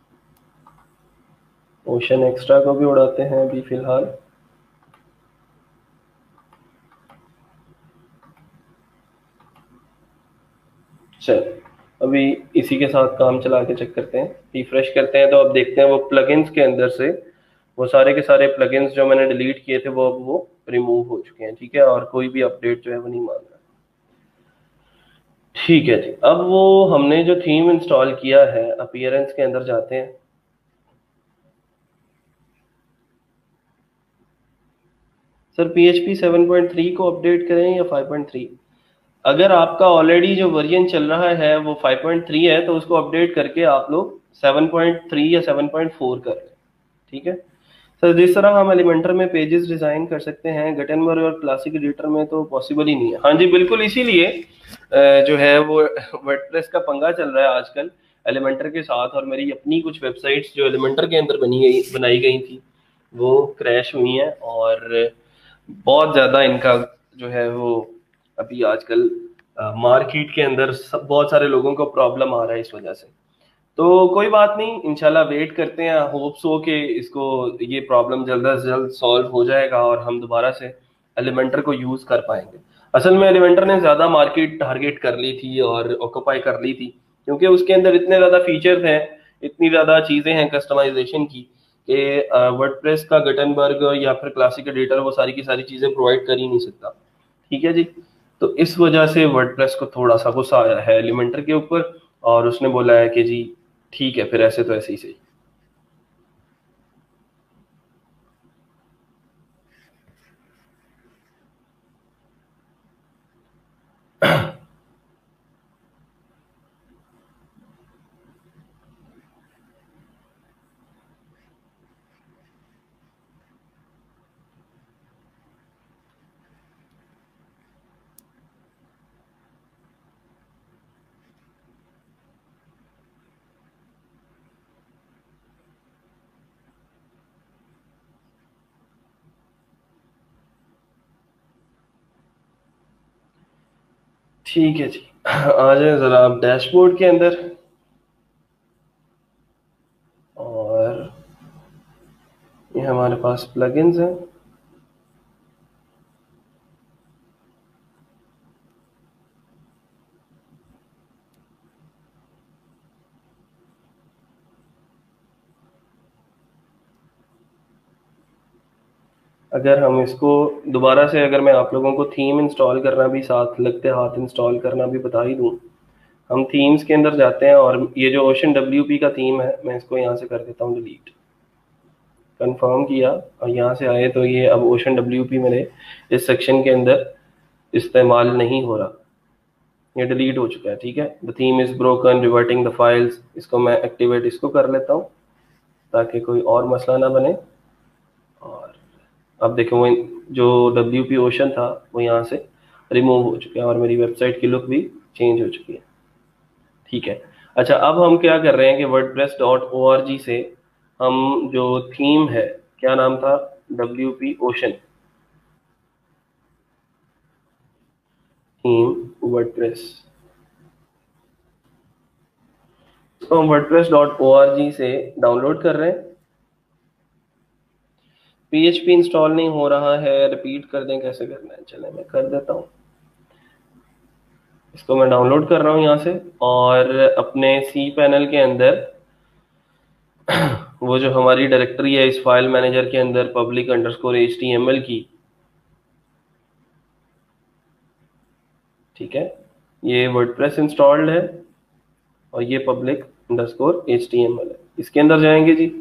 ओशन एक्स्ट्रा को भी उड़ाते हैं अभी फ़िलहाल। चल अभी इसी के साथ काम चला के चेक करते हैं, रिफ्रेश करते हैं तो अब देखते हैं वो प्लगइन्स के अंदर से वो सारे के सारे प्लगइन्स जो मैंने डिलीट किए थे वो अब वो रिमूव हो चुके हैं। ठीक है, और कोई भी अपडेट जो है वो नहीं मांग रहा। ठीक है जी, अब वो हमने जो थीम इंस्टॉल किया है, अपीयरेंस के अंदर जाते हैं। Sir P H P seven point three को अपडेट करें या फाइव पॉइंट थ्री? अगर आपका ऑलरेडी जो वर्जन चल रहा है वो फाइव पॉइंट थ्री है तो उसको अपडेट करके आप लोग सेवन पॉइंट थ्री या सेवन पॉइंट फोर कर लें। ठीक है सर, जिस तरह हम एलिमेंटर में पेजेस डिज़ाइन कर सकते हैं, गटेनबर्ग और क्लासिक एडिटर में तो पॉसिबल ही नहीं है। हाँ जी बिल्कुल, इसीलिए जो है वो वर्डप्रेस का पंगा चल रहा है आजकल एलिमेंटर के साथ, और मेरी अपनी कुछ वेबसाइट्स जो एलिमेंटर के अंदर बनी गई बनाई गई थी वो क्रैश हुई हैं, और बहुत ज़्यादा इनका जो है वो अभी आजकल मार्केट के अंदर सब बहुत सारे लोगों को प्रॉब्लम आ रहा है इस वजह से। तो कोई बात नहीं, इंशाल्लाह वेट करते हैं, होप्स हो कि इसको ये प्रॉब्लम जल्द से जल्द सॉल्व हो जाएगा और हम दोबारा से एलिमेंटर को यूज़ कर पाएंगे। असल में एलिमेंटर ने ज़्यादा मार्केट टारगेट कर ली थी और ऑक्यूपाई कर ली थी, क्योंकि उसके अंदर इतने ज़्यादा फीचर्स हैं, इतनी ज़्यादा चीज़ें हैं कस्टमाइजेशन की, कि वर्डप्रेस का गटनबर्ग या फिर क्लासिक एडिटर वो सारी की सारी चीज़ें प्रोवाइड कर ही नहीं सकता। ठीक है जी, तो इस वजह से वर्डप्रेस को थोड़ा सा गुस्सा आया है एलिमेंटर के ऊपर, और उसने बोला है कि जी ठीक है फिर ऐसे तो ऐसे ही सही। ठीक है जी, आ जाए जरा आप डैशबोर्ड के अंदर। और ये हमारे पास प्लगइन्स हैं। अगर हम इसको दोबारा से, अगर मैं आप लोगों को थीम इंस्टॉल करना भी साथ लगते हाथ इंस्टॉल करना भी बता ही दूं, हम थीम्स के अंदर जाते हैं और ये जो ओशन डब्ल्यू पी का थीम है, मैं इसको यहाँ से कर देता हूँ डिलीट। कंफर्म किया और यहाँ से आए तो ये अब ओशन डब्ल्यू पी मेरे इस सेक्शन के अंदर इस्तेमाल नहीं हो रहा, ये डिलीट हो चुका है। ठीक है, the theme is broken reverting the files, इसको मैं एक्टिवेट इसको कर लेता हूँ ताकि कोई और मसला ना बने। और अब देखो वो जो डब्ल्यू पी ओशन था वो यहाँ से रिमूव हो चुका है और मेरी वेबसाइट की लुक भी चेंज हो चुकी है। ठीक है, अच्छा अब हम क्या कर रहे हैं कि WordPress dot O R G से हम जो थीम है, क्या नाम था, W P Ocean theme WordPress, इसको हम WordPress dot O R G से डाउनलोड कर रहे हैं। पीएचपी इंस्टॉल नहीं हो रहा है, रिपीट कर दें कैसे करना है, चले मैं कर देता हूँ। इसको मैं डाउनलोड कर रहा हूँ यहाँ से और अपने सी पैनल के अंदर वो जो हमारी डायरेक्टरी है इस फाइल मैनेजर के अंदर public underscore H T M L की, ठीक है, ये वर्डप्रेस इंस्टॉल्ड है और ये public underscore H T M L है। इसके अंदर जाएंगे जी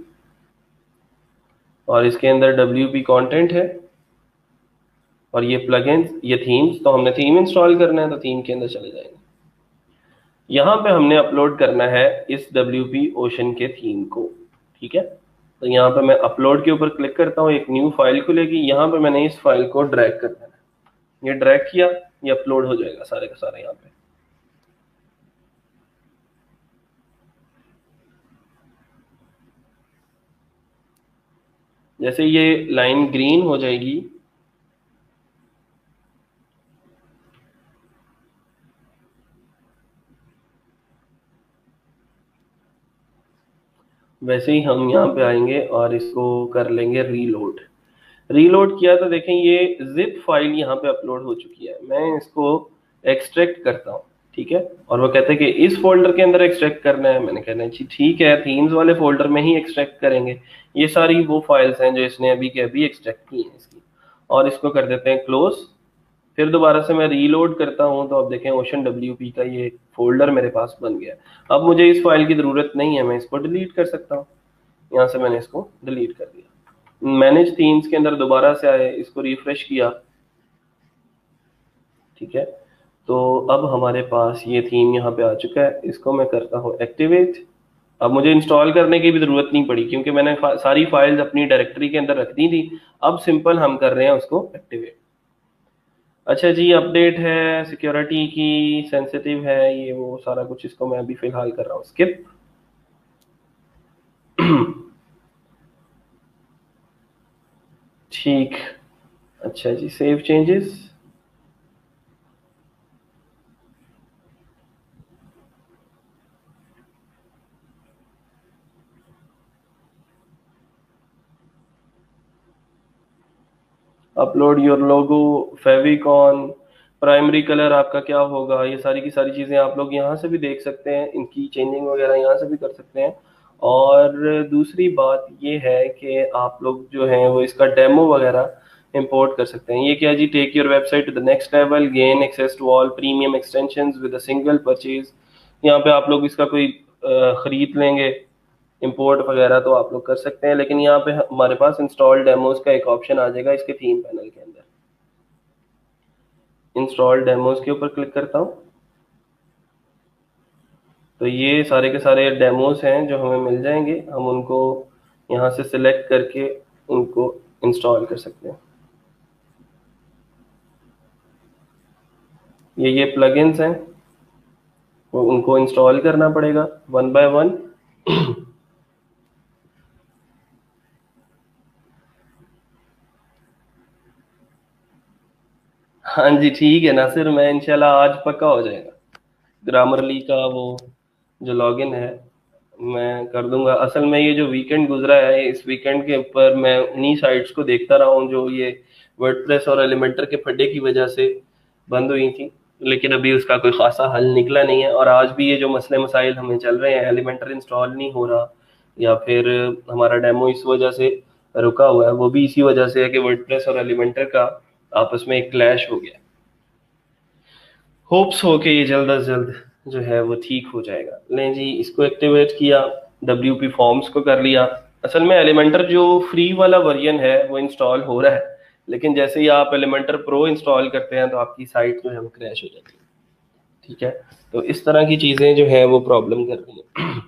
और इसके अंदर डब्ल्यू पी कॉन्टेंट है और ये प्लगइन्स, ये थीम्स, तो हमने थीम इंस्टॉल करना है तो थीम के अंदर चले जाएंगे। यहाँ पे हमने अपलोड करना है इस डब्ल्यू पी ओशन के थीम को। ठीक है, तो यहाँ पे मैं अपलोड के ऊपर क्लिक करता हूँ, एक न्यू फाइल खुलेगी, यहाँ पे मैंने इस फाइल को ड्रैग करना है। ये ड्रैग किया, ये अपलोड हो जाएगा सारे का सारा यहाँ पे। जैसे ये लाइन ग्रीन हो जाएगी, वैसे ही हम यहाँ पे आएंगे और इसको कर लेंगे रीलोड। रीलोड किया तो देखें ये जिप फाइल यहाँ पे अपलोड हो चुकी है। मैं इसको एक्सट्रैक्ट करता हूँ, ठीक है, और वो कहते हैं कि इस फोल्डर के अंदर एक्सट्रैक्ट करना है। मैंने कहना है ठीक है, थीम्स वाले फोल्डर में ही एक्सट्रैक्ट करेंगे। ये सारी वो फाइल्स हैं जो इसने अभी के अभी एक्सट्रैक्ट की हैं इसकी, और इसको कर देते हैं क्लोज। फिर दोबारा से मैं रीलोड करता हूँ तो अब देखें ओशन डब्ल्यू पी का ये फोल्डर मेरे पास बन गया। अब मुझे इस फाइल की ज़रूरत नहीं है, मैं इसको डिलीट कर सकता हूँ। यहाँ से मैंने इसको डिलीट कर दिया। मैनेज थीम्स के अंदर दोबारा से आए, इसको रिफ्रेश किया, ठीक है, तो अब हमारे पास ये थीम यहाँ पे आ चुका है। इसको मैं करता हूँ एक्टिवेट। अब मुझे इंस्टॉल करने की भी ज़रूरत नहीं पड़ी क्योंकि मैंने फा, सारी फाइल्स अपनी डायरेक्टरी के अंदर रख दी थी। अब सिंपल हम कर रहे हैं उसको एक्टिवेट। अच्छा जी, अपडेट है, सिक्योरिटी की सेंसिटिव है, ये वो सारा कुछ, इसको मैं अभी फिलहाल कर रहा हूँ स्किप। ठीक, अच्छा जी, save changes. Upload your logo, favicon, primary colour आपका क्या होगा, ये सारी की सारी चीज़ें आप लोग यहाँ से भी देख सकते हैं, इनकी चेंजिंग वगैरह यहाँ से भी कर सकते हैं। और दूसरी बात ये है कि आप लोग जो हैं वो इसका डेमो वगैरह इंपोर्ट कर सकते हैं। ये क्या जी, take your website to the next level, gain access to all premium extensions with a single purchase. यहाँ पे आप लोग इसका कोई ख़रीद लेंगे इंपोर्ट वगैरह तो आप लोग कर सकते हैं, लेकिन यहाँ पे हमारे पास इंस्टॉल डेमोज का एक ऑप्शन आ जाएगा इसके थीम पैनल के अंदर। इंस्टॉल डेमोज के ऊपर क्लिक करता हूँ तो ये सारे के सारे डेमोज हैं जो हमें मिल जाएंगे, हम उनको यहाँ से सिलेक्ट करके उनको इंस्टॉल कर सकते हैं। ये ये प्लगइन्स हैं, वो उनको इंस्टॉल करना पड़ेगा वन बाय वन। हाँ जी ठीक है नासिर, मैं इंशाल्लाह आज पक्का हो जाएगा। ग्रामरली का वो जो लॉगिन है मैं कर दूंगा। असल में ये जो वीकेंड गुजरा है, इस वीकेंड के ऊपर मैं उन्हीं साइट्स को देखता रहा हूँ जो ये वर्डप्रेस और एलिमेंटर के फड्डे की वजह से बंद हुई थी, लेकिन अभी उसका कोई खासा हल निकला नहीं है। और आज भी ये जो मसले मसाइल हमें चल रहे हैं, एलिमेंटर इंस्टॉल नहीं हो रहा या फिर हमारा डेमो इस वजह से रुका हुआ है, वो भी इसी वजह से है कि वर्डप्रेस और एलिमेंटर का आपस में एक क्लैश हो गया। होप्स हो कि ये जल्द अज जल्द जो है वो ठीक हो जाएगा। लें जी, इसको एक्टिवेट किया, डब्ल्यू पी फॉर्म्स को कर लिया। असल में एलिमेंटर जो फ्री वाला वर्जन है वो इंस्टॉल हो रहा है, लेकिन जैसे ही आप एलिमेंटर प्रो इंस्टॉल करते हैं तो आपकी साइट जो है वो क्रैश हो जाती है। ठीक है, तो इस तरह की चीज़ें जो है वो प्रॉब्लम कर रही हैं।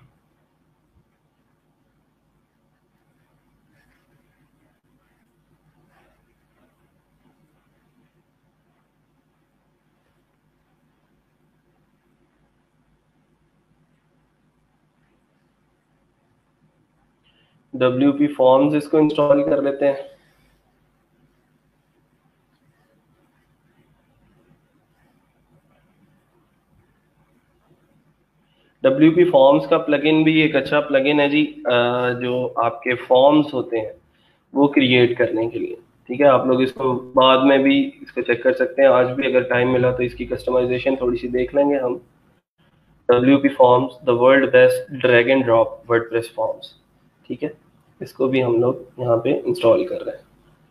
डब्ल्यू पी फॉर्म्स इसको इंस्टॉल कर लेते हैं। डब्ल्यू पी फॉर्म्स का प्लगइन भी एक अच्छा प्लगइन है जी, अ, जो आपके फॉर्म्स होते हैं वो क्रिएट करने के लिए। ठीक है, आप लोग इसको बाद में भी इसको चेक कर सकते हैं, आज भी अगर टाइम मिला तो इसकी कस्टमाइजेशन थोड़ी सी देख लेंगे हम। W P Forms, the world best drag and drop WordPress forms. ठीक है, इसको भी हम लोग यहाँ पे इंस्टॉल कर रहे हैं।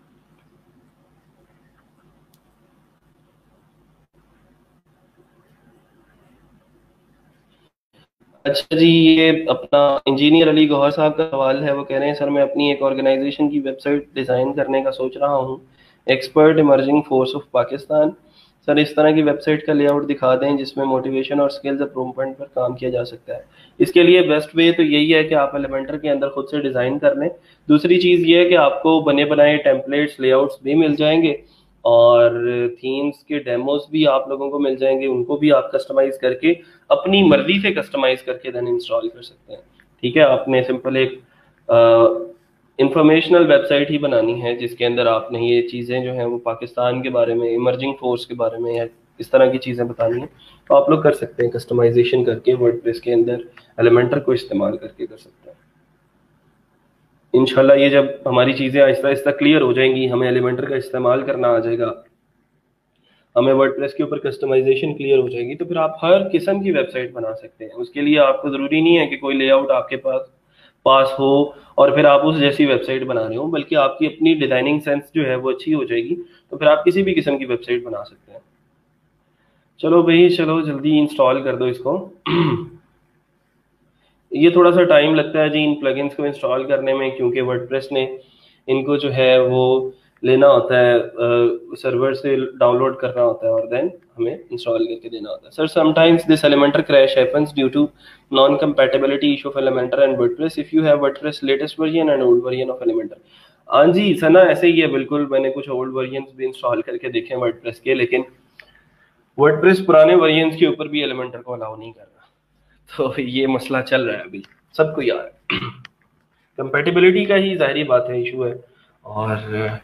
अच्छा जी, ये अपना इंजीनियर अली गौहर साहब का सवाल है। वो कह रहे हैं सर, मैं अपनी एक ऑर्गेनाइजेशन की वेबसाइट डिज़ाइन करने का सोच रहा हूँ, expert emerging force of Pakistan. Sir, इस तरह की वेबसाइट का लेआउट दिखा दें जिसमें मोटिवेशन और स्किल्स इम्प्रूवमेंट पर काम किया जा सकता है। इसके लिए बेस्ट वे तो यही है कि आप एलिमेंटर के अंदर खुद से डिज़ाइन कर लें। दूसरी चीज़ ये है कि आपको बने बनाए टेम्पलेट्स, लेआउट्स भी मिल जाएंगे और थीम्स के डेमोस भी आप लोगों को मिल जाएंगे, उनको भी आप कस्टमाइज करके अपनी मर्जी से कस्टमाइज करके देन इंस्टॉल कर सकते हैं। ठीक है, आपने सिंपल एक इंफॉर्मेशनल वेबसाइट ही बनानी है जिसके अंदर आपने ये चीज़ें जो हैं वो पाकिस्तान के बारे में, इमर्जिंग फोर्स के बारे में या इस तरह की चीज़ें बतानी है, तो आप लोग कर सकते हैं कस्टमाइजेशन करके वर्डप्रेस के अंदर एलिमेंटर को इस्तेमाल करके कर सकते हैं। इंशाल्लाह ये जब हमारी चीज़ें आहिस्ता आहिस्ता क्लियर हो जाएंगी, हमें एलिमेंटर का इस्तेमाल करना आ जाएगा, हमें वर्डप्रेस के ऊपर कस्टमाइजेशन क्लियर हो जाएगी, तो फिर आप हर किस्म की वेबसाइट बना सकते हैं। उसके लिए आपको ज़रूरी नहीं है कि कोई लेआउट आपके पास पास हो और फिर आप उस जैसी वेबसाइट बना रहे हो, बल्कि आपकी अपनी डिज़ाइनिंग सेंस जो है वो अच्छी हो जाएगी, तो फिर आप किसी भी किस्म की वेबसाइट बना सकते हैं। चलो भाई, चलो जल्दी इंस्टॉल कर दो इसको। ये थोड़ा सा टाइम लगता है जी इन प्लगइन्स को इंस्टॉल करने में, क्योंकि वर्डप्रेस ने इनको जो है वो लेना होता है, सर्वर से डाउनलोड करना होता है और देन हमें इंस्टॉल करके देना होता है। Sir, sometimes this Elementor crash happens due to non compatibility issue of Elementor and WordPress if you have WordPress latest version and old version of Elementor. हाँ जी सना, ऐसे ही है बिल्कुल। मैंने कुछ ओल्ड वर्जन भी इंस्टॉल करके देखे हैं वर्डप्रेस के, लेकिन वर्डप्रेस पुराने वर्जन के ऊपर भी एलिमेंटर को अलाउ नहीं कर रहा। तो ये मसला चल रहा है अभी, सबको याद है। कंपेटिबिलिटी का ही जाहिर बात है इशू है, और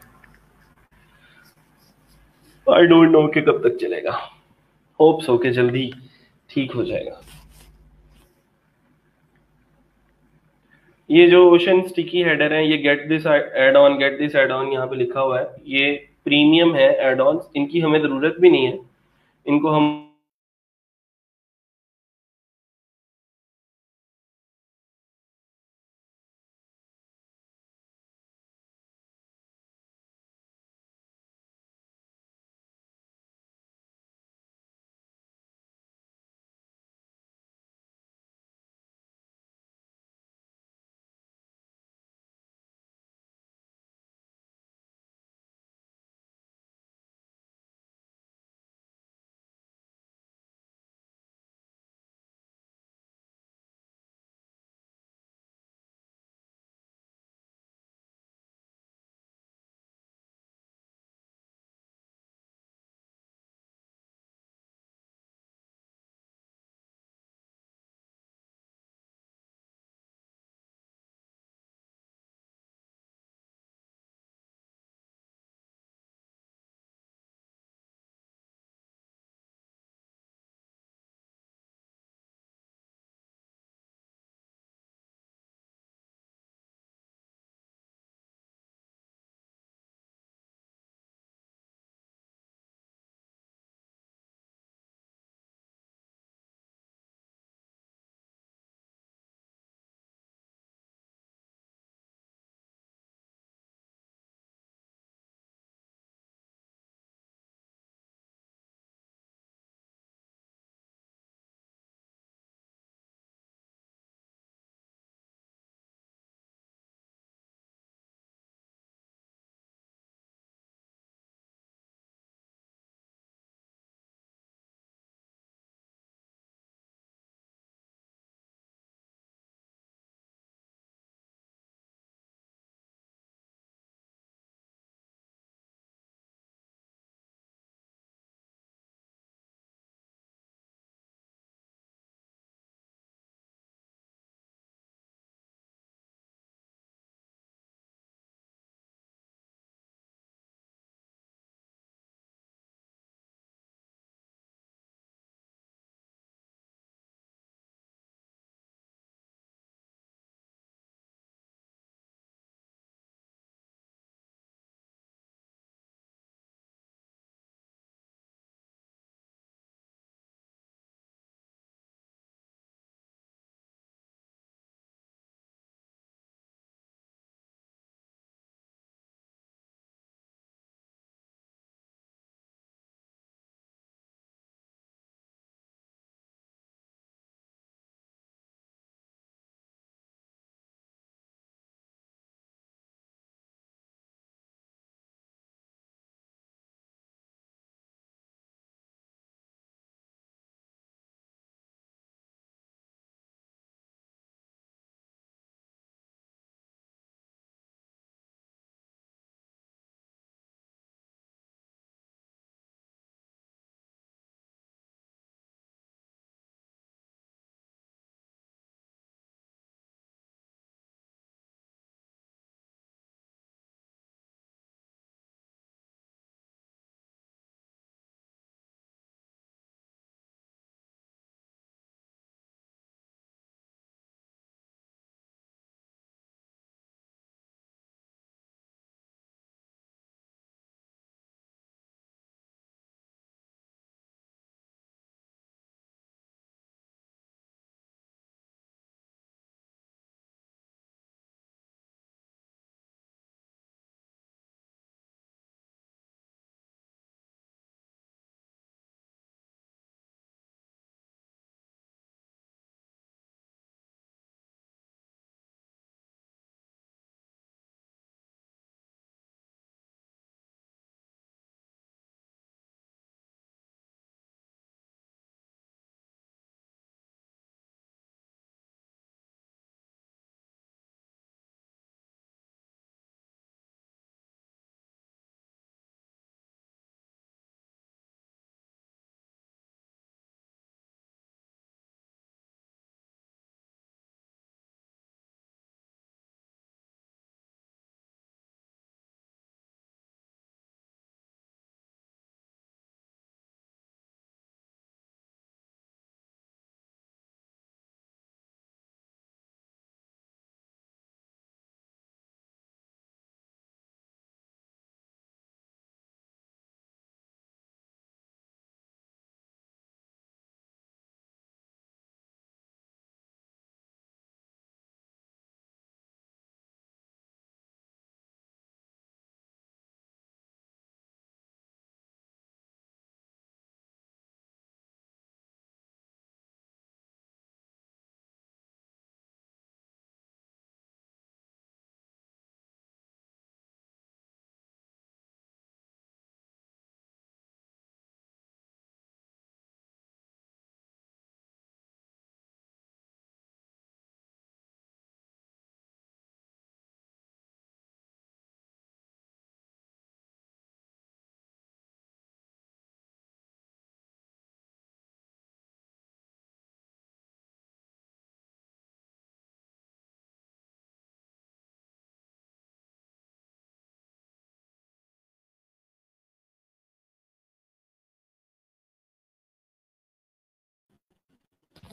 आई डोंट नो कि कब तक चलेगा। होप्स हो कि जल्दी ठीक हो जाएगा। ये जो ओशन स्टिकी हेडर है, ये get this add on, get this add on यहाँ पे लिखा हुआ है, ये प्रीमियम है एड ऑन, इनकी हमें ज़रूरत भी नहीं है। इनको हम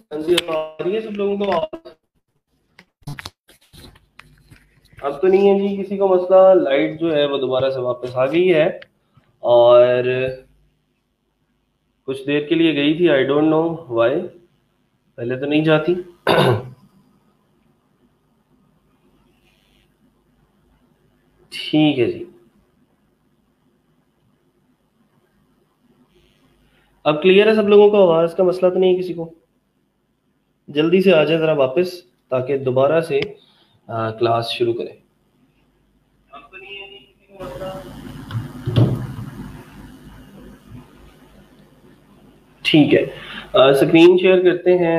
हाँ जी, अब आ रही है सब लोगों को आवाज? अब तो नहीं है जी किसी को मसला। लाइट जो है वो दोबारा से वापस आ गई है और कुछ देर के लिए गई थी, आई डोंट नो व्हाई, पहले तो नहीं जाती। ठीक है जी, अब क्लियर है सब लोगों को? आवाज का मसला तो नहीं है किसी को? जल्दी से आ जाए जरा वापस, ताकि दोबारा से आ, क्लास शुरू करें। अब तो नहीं है जी किसी को मसला? ठीक है, स्क्रीन शेयर करते हैं।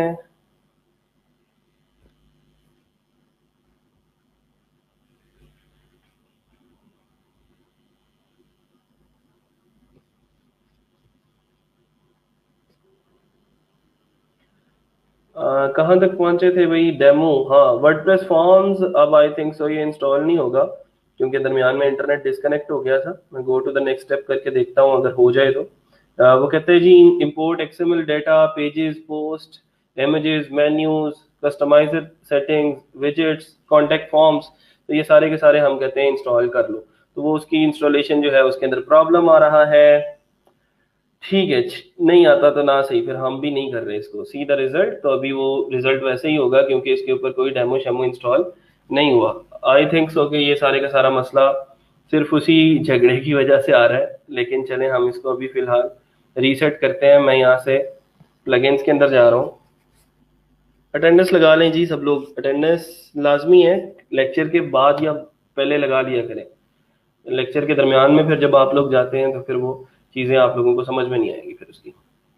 आ, कहाँ तक पहुंचे थे भाई? डेमो, हाँ, वर्डप्रेस फॉर्म्स। अब आई थिंक सो ये इंस्टॉल नहीं होगा, क्योंकि दरमियान में इंटरनेट डिस्कनेक्ट हो गया था। मैं go to the next step करके देखता हूँ, अगर हो जाए तो। आ, वो कहते हैं जी import XML data, pages, post, images, menus, customized settings, widgets, contact forms. तो ये सारे के सारे हम कहते हैं इंस्टॉल कर लो। तो वो उसकी इंस्टॉलेशन जो है उसके अंदर प्रॉब्लम आ रहा है। ठीक है, नहीं आता तो ना सही, फिर हम भी नहीं कर रहे इसको। सी द रिजल्ट, तो अभी वो रिजल्ट वैसे ही होगा, क्योंकि इसके ऊपर कोई डेमो शेमो इंस्टॉल नहीं हुआ। आई थिंक सो कि ये सारे का सारा मसला सिर्फ उसी झगड़े की वजह से आ रहा है। लेकिन चलें, हम इसको अभी फिलहाल रीसेट करते हैं। मैं यहाँ से प्लगइन्स के अंदर जा रहा हूँ। अटेंडेंस लगा लें जी सब लोग, अटेंडेंस लाजमी है। लेक्चर के बाद या पहले लगा लिया करें। लेक्चर के दरमियान में फिर जब आप लोग जाते हैं तो फिर वो चीज़ें आप लोगों को समझ में नहीं आएंगी फिर उसकी।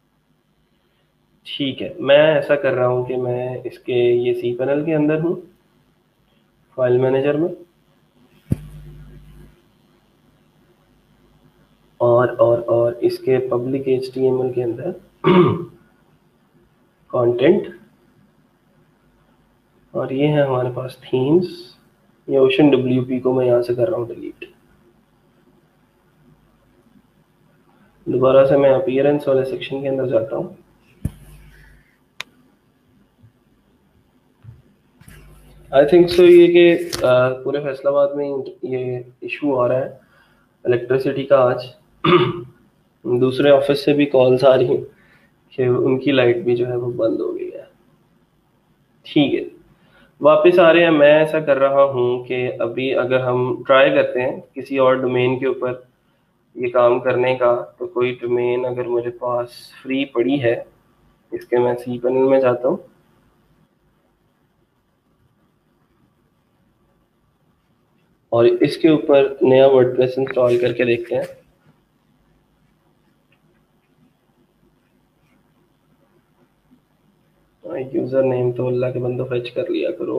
ठीक है, मैं ऐसा कर रहा हूँ कि मैं इसके ये सी पैनल के अंदर हूँ, फाइल मैनेजर में, और और और इसके public H T M L के अंदर कंटेंट, और ये है हमारे पास थीम्स। ये ओशन डब्ल्यू पी को मैं यहाँ से कर रहा हूँ डिलीट। दोबारा से मैं अपीयरेंस वाले सेक्शन के अंदर जाता हूँ। आई थिंक सो ये कि पूरे फैसलाबाद में ये इशू आ रहा है इलेक्ट्रिसिटी का आज। दूसरे ऑफिस से भी कॉल्स आ रही हैं कि उनकी लाइट भी जो है वो बंद हो गई है। ठीक है, वापस आ रहे हैं। मैं ऐसा कर रहा हूँ कि अभी अगर हम ट्राई करते हैं किसी और डोमेन के ऊपर ये काम करने का, तो कोई डोमेन अगर मुझे पास फ्री पड़ी है, इसके मैं सी पैनल में जाता हूँ और इसके ऊपर नया वर्डप्रेस इंस्टॉल करके देखते हैं। यूजर नेम तो अल्लाह के बंदो फेच कर लिया करो।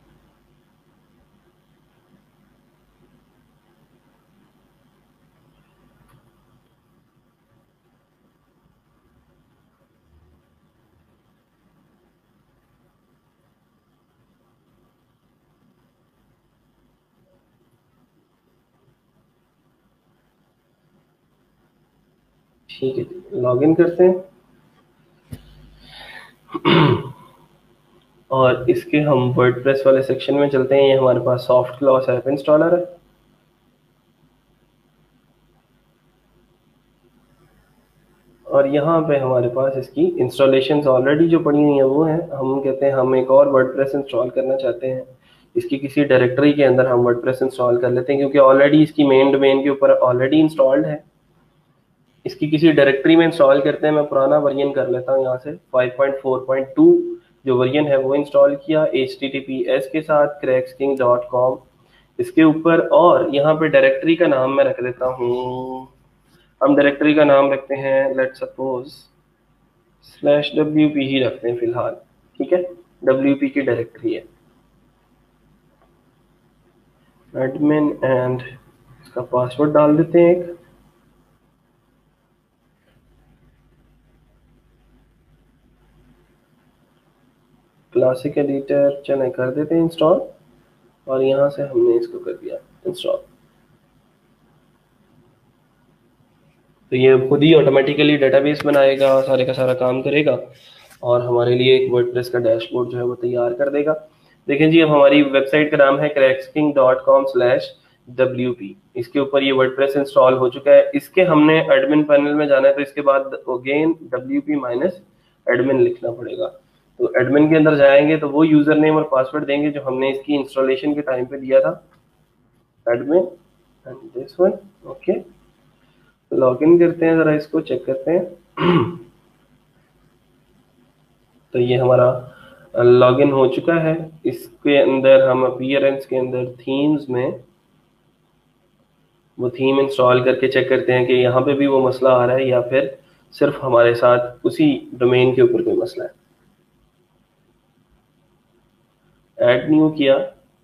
ठीक है, लॉग इन करते हैं और इसके हम वर्डप्रेस वाले सेक्शन में चलते हैं। ये हमारे पास सॉफ्ट क्लॉस ऐप इंस्टॉलर है। और यहाँ पे हमारे पास इसकी इंस्टॉलेशंस ऑलरेडी जो पड़ी हुई हैं वो हैं। हम कहते हैं हम एक और वर्डप्रेस इंस्टॉल करना चाहते हैं, इसकी किसी डायरेक्टरी के अंदर हम वर्डप्रेस इंस्टॉल कर लेते हैं, क्योंकि ऑलरेडी इसकी मेन डोमेन के ऊपर ऑलरेडी इंस्टॉल्ड है। इसकी किसी डायरेक्टरी में इंस्टॉल करते हैं। मैं पुराना वर्जन कर लेता हूँ यहाँ से, five point four point two जो वर्जन है वो इंस्टॉल किया H T T P S के साथ क्रैक्सकिंग डॉट कॉम इसके ऊपर। और यहाँ पे डायरेक्टरी का नाम मैं रख देता हूँ, हम डायरेक्टरी का नाम रखते हैं let suppose slash W P ही रखते हैं फिलहाल। ठीक है, डब्ल्यू पी की डायरेक्टरी है एडमिन, एंड इसका पासवर्ड डाल देते हैं एक। क्लासिक एडिटर चलें कर देते हैं इंस्टॉल, और यहाँ से हमने इसको कर दिया इंस्टॉल। तो ये खुद ही ऑटोमेटिकली डेटाबेस बनाएगा, सारे का सारा काम करेगा और हमारे लिए एक वर्डप्रेस का डैशबोर्ड जो है वो तैयार कर देगा। देखें जी, अब हमारी वेबसाइट का नाम है क्रैक्सकिंग dot com slash W P. इसके ऊपर ये वर्डप्रेस इंस्टॉल हो चुका है। इसके हमने एडमिन पैनल में जाना है, तो इसके बाद again W P minus admin लिखना पड़ेगा। तो एडमिन के अंदर जाएंगे तो वो यूजर नेम और पासवर्ड देंगे जो हमने इसकी इंस्टॉलेशन के टाइम पे दिया था, admin and this one. Okay, तो लॉग इन करते हैं, जरा इसको चेक करते हैं। तो ये हमारा लॉगिन हो चुका है। इसके अंदर हम अपीयरेंस के अंदर थीम्स में वो थीम इंस्टॉल करके चेक करते हैं कि यहाँ पे भी वो मसला आ रहा है या फिर सिर्फ हमारे साथ उसी डोमेन के ऊपर कोई मसला है। ऐड न्यू किया,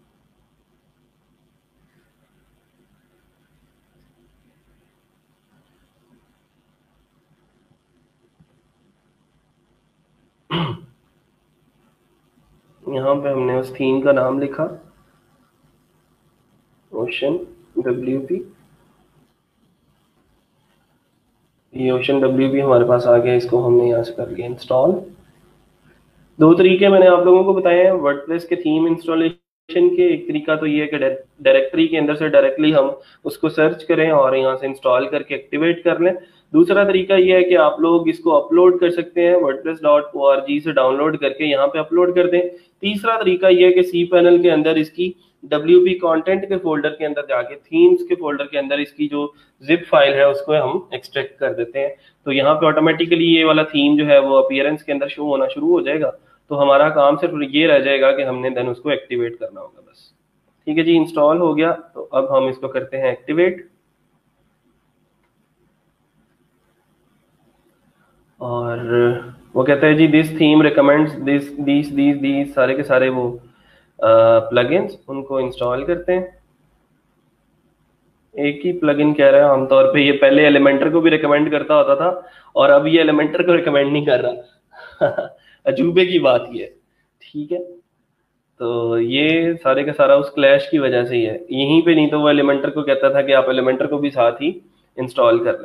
यहाँ पे हमने उस थीम का नाम लिखा ओशन डब्ल्यू पी। ये ओशन डब्ल्यू पी हमारे पास आ गया, इसको हमने यहाँ से कर लिया इंस्टॉल। दो तरीके मैंने आप लोगों को बताए हैं वर्डप्रेस के थीम इंस्टॉलेशन के। एक तरीका तो ये है कि डायरेक्टरी के अंदर से डायरेक्टली हम उसको सर्च करें और यहाँ से इंस्टॉल करके एक्टिवेट कर लें। दूसरा तरीका ये है कि आप लोग इसको अपलोड कर सकते हैं, WordPress dot O R G से डाउनलोड करके यहाँ पे अपलोड कर दें। तीसरा तरीका ये है कि सी पैनल के अंदर इसकी डब्ल्यू पी कंटेंट के फोल्डर के अंदर जाके थीम्स के फोल्डर के अंदर इसकी जो जिप फाइल है उसको हम एक्सट्रैक्ट कर देते हैं। तो यहाँ पे ऑटोमेटिकली ये वाला थीम जो है वो अपीयरेंस के अंदर शो होना शुरू हो जाएगा। तो हमारा काम सिर्फ ये रह जाएगा कि हमने देन उसको एक्टिवेट करना होगा बस। ठीक है जी, इंस्टॉल हो गया। तो अब हम इसको करते हैं एक्टिवेट। और वो कहता है जी this theme recommends this this this this सारे के सारे वो प्लगइन्स, उनको इंस्टॉल करते हैं। एक ही प्लगइन कह रहा है आमतौर पे, ये पहले एलिमेंटर को भी रिकमेंड करता होता था और अब ये एलिमेंटर को रिकमेंड नहीं कर रहा। अजूबे की बात ये है। ठीक है, तो ये सारे का सारा उस क्लैश की वजह से ही है। यहीं पे नहीं तो वो एलिमेंटर को कहता था कि आप एलिमेंटर को भी साथ ही इंस्टॉल कर लें।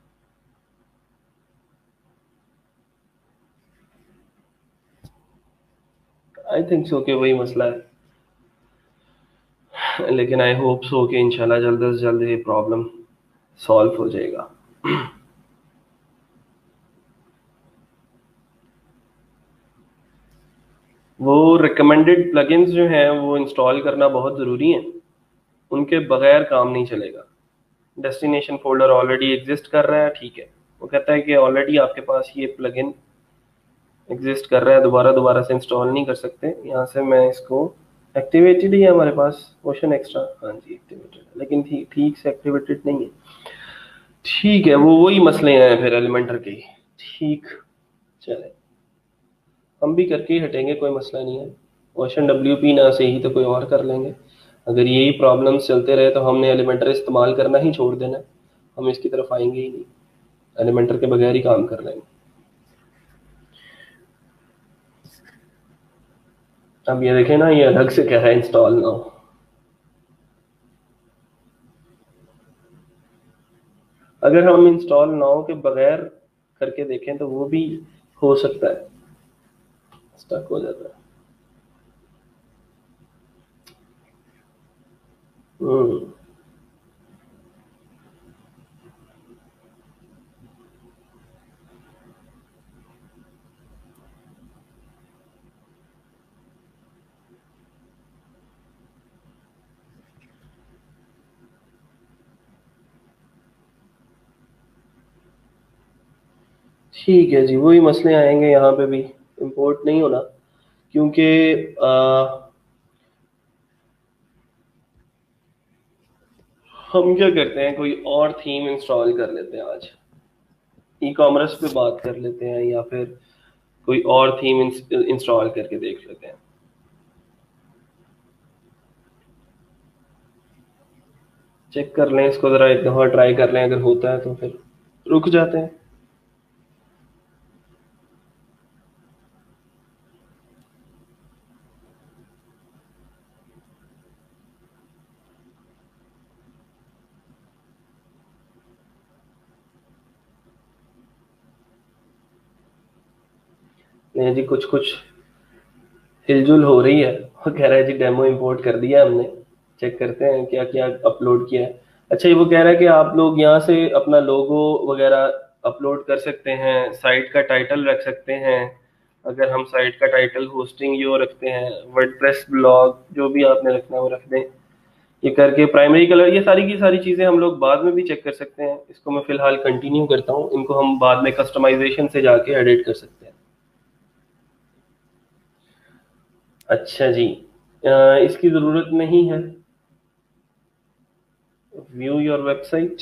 आई थिंक सो कि वही मसला है, लेकिन आई होप सो कि इंशाल्लाह जल्द से जल्द ये प्रॉब्लम सॉल्व हो जाएगा। वो रिकमेंडेड प्लगइन्स जो हैं वो इंस्टॉल करना बहुत ज़रूरी है, उनके बगैर काम नहीं चलेगा। डेस्टिनेशन फोल्डर ऑलरेडी एग्जिस्ट कर रहा है, ठीक है। वो कहता है कि ऑलरेडी आपके पास ये प्लगइन एग्जिस्ट कर रहा है, दोबारा दोबारा से इंस्टॉल नहीं कर सकते। यहाँ से मैं इसको एक्टिवेटेड ही है हमारे पास ओशन एक्स्ट्रा, हाँ जी एक्टिवेटेड है, लेकिन ठीक ठीक से एक्टिवेटेड नहीं है। ठीक है, वो वही मसले हैं फिर एलिमेंटर के ही। ठीक, चले हम भी करके ही हटेंगे, कोई मसला नहीं है। ओशन डब्ल्यू पी ना से ही तो कोई और कर लेंगे। अगर यही प्रॉब्लम्स चलते रहे तो हमने एलिमेंटर इस्तेमाल करना ही छोड़ देना है, हम इसकी तरफ आएंगे ही नहीं, एलिमेंटर के बगैर ही काम कर लेंगे। अब ये देखें ना, ये अलग से कह रहा है इंस्टॉल ना हो। अगर हम इंस्टॉल नाउ के बगैर करके देखें तो वो भी हो सकता है, स्टक हो जाता है। हम्म, ठीक है जी, वही मसले आएंगे यहाँ पे भी, इंपोर्ट नहीं होना क्योंकि आ, हम क्या करते हैं, कोई और थीम इंस्टॉल कर लेते हैं आज, ई कॉमर्स पे बात कर लेते हैं या फिर कोई और थीम इंस्टॉल करके देख लेते हैं। चेक कर लें इसको ज़रा एक दफ़ा, ट्राई कर लें, अगर होता है तो फिर रुक जाते हैं। नहीं जी, कुछ कुछ हिलजुल हो रही है। वो कह रहा है जी डेमो इंपोर्ट कर दिया हमने, चेक करते हैं क्या क्या अपलोड किया है। अच्छा, ये वो कह रहा है कि आप लोग यहाँ से अपना लोगो वगैरह अपलोड कर सकते हैं, साइट का टाइटल रख सकते हैं। अगर हम साइट का टाइटल होस्टिंग यो रखते हैं, वर्डप्रेस ब्लॉग जो भी आपने रखना है वो रख दें। ये करके प्राइमरी कलर, ये सारी की सारी चीजें हम लोग बाद में भी चेक कर सकते हैं। इसको मैं फिलहाल कंटिन्यू करता हूँ, इनको हम बाद में कस्टमाइजेशन से जाके एडिट कर सकते हैं। अच्छा जी, अ, इसकी ज़रूरत नहीं है। व्यू योर वेबसाइट,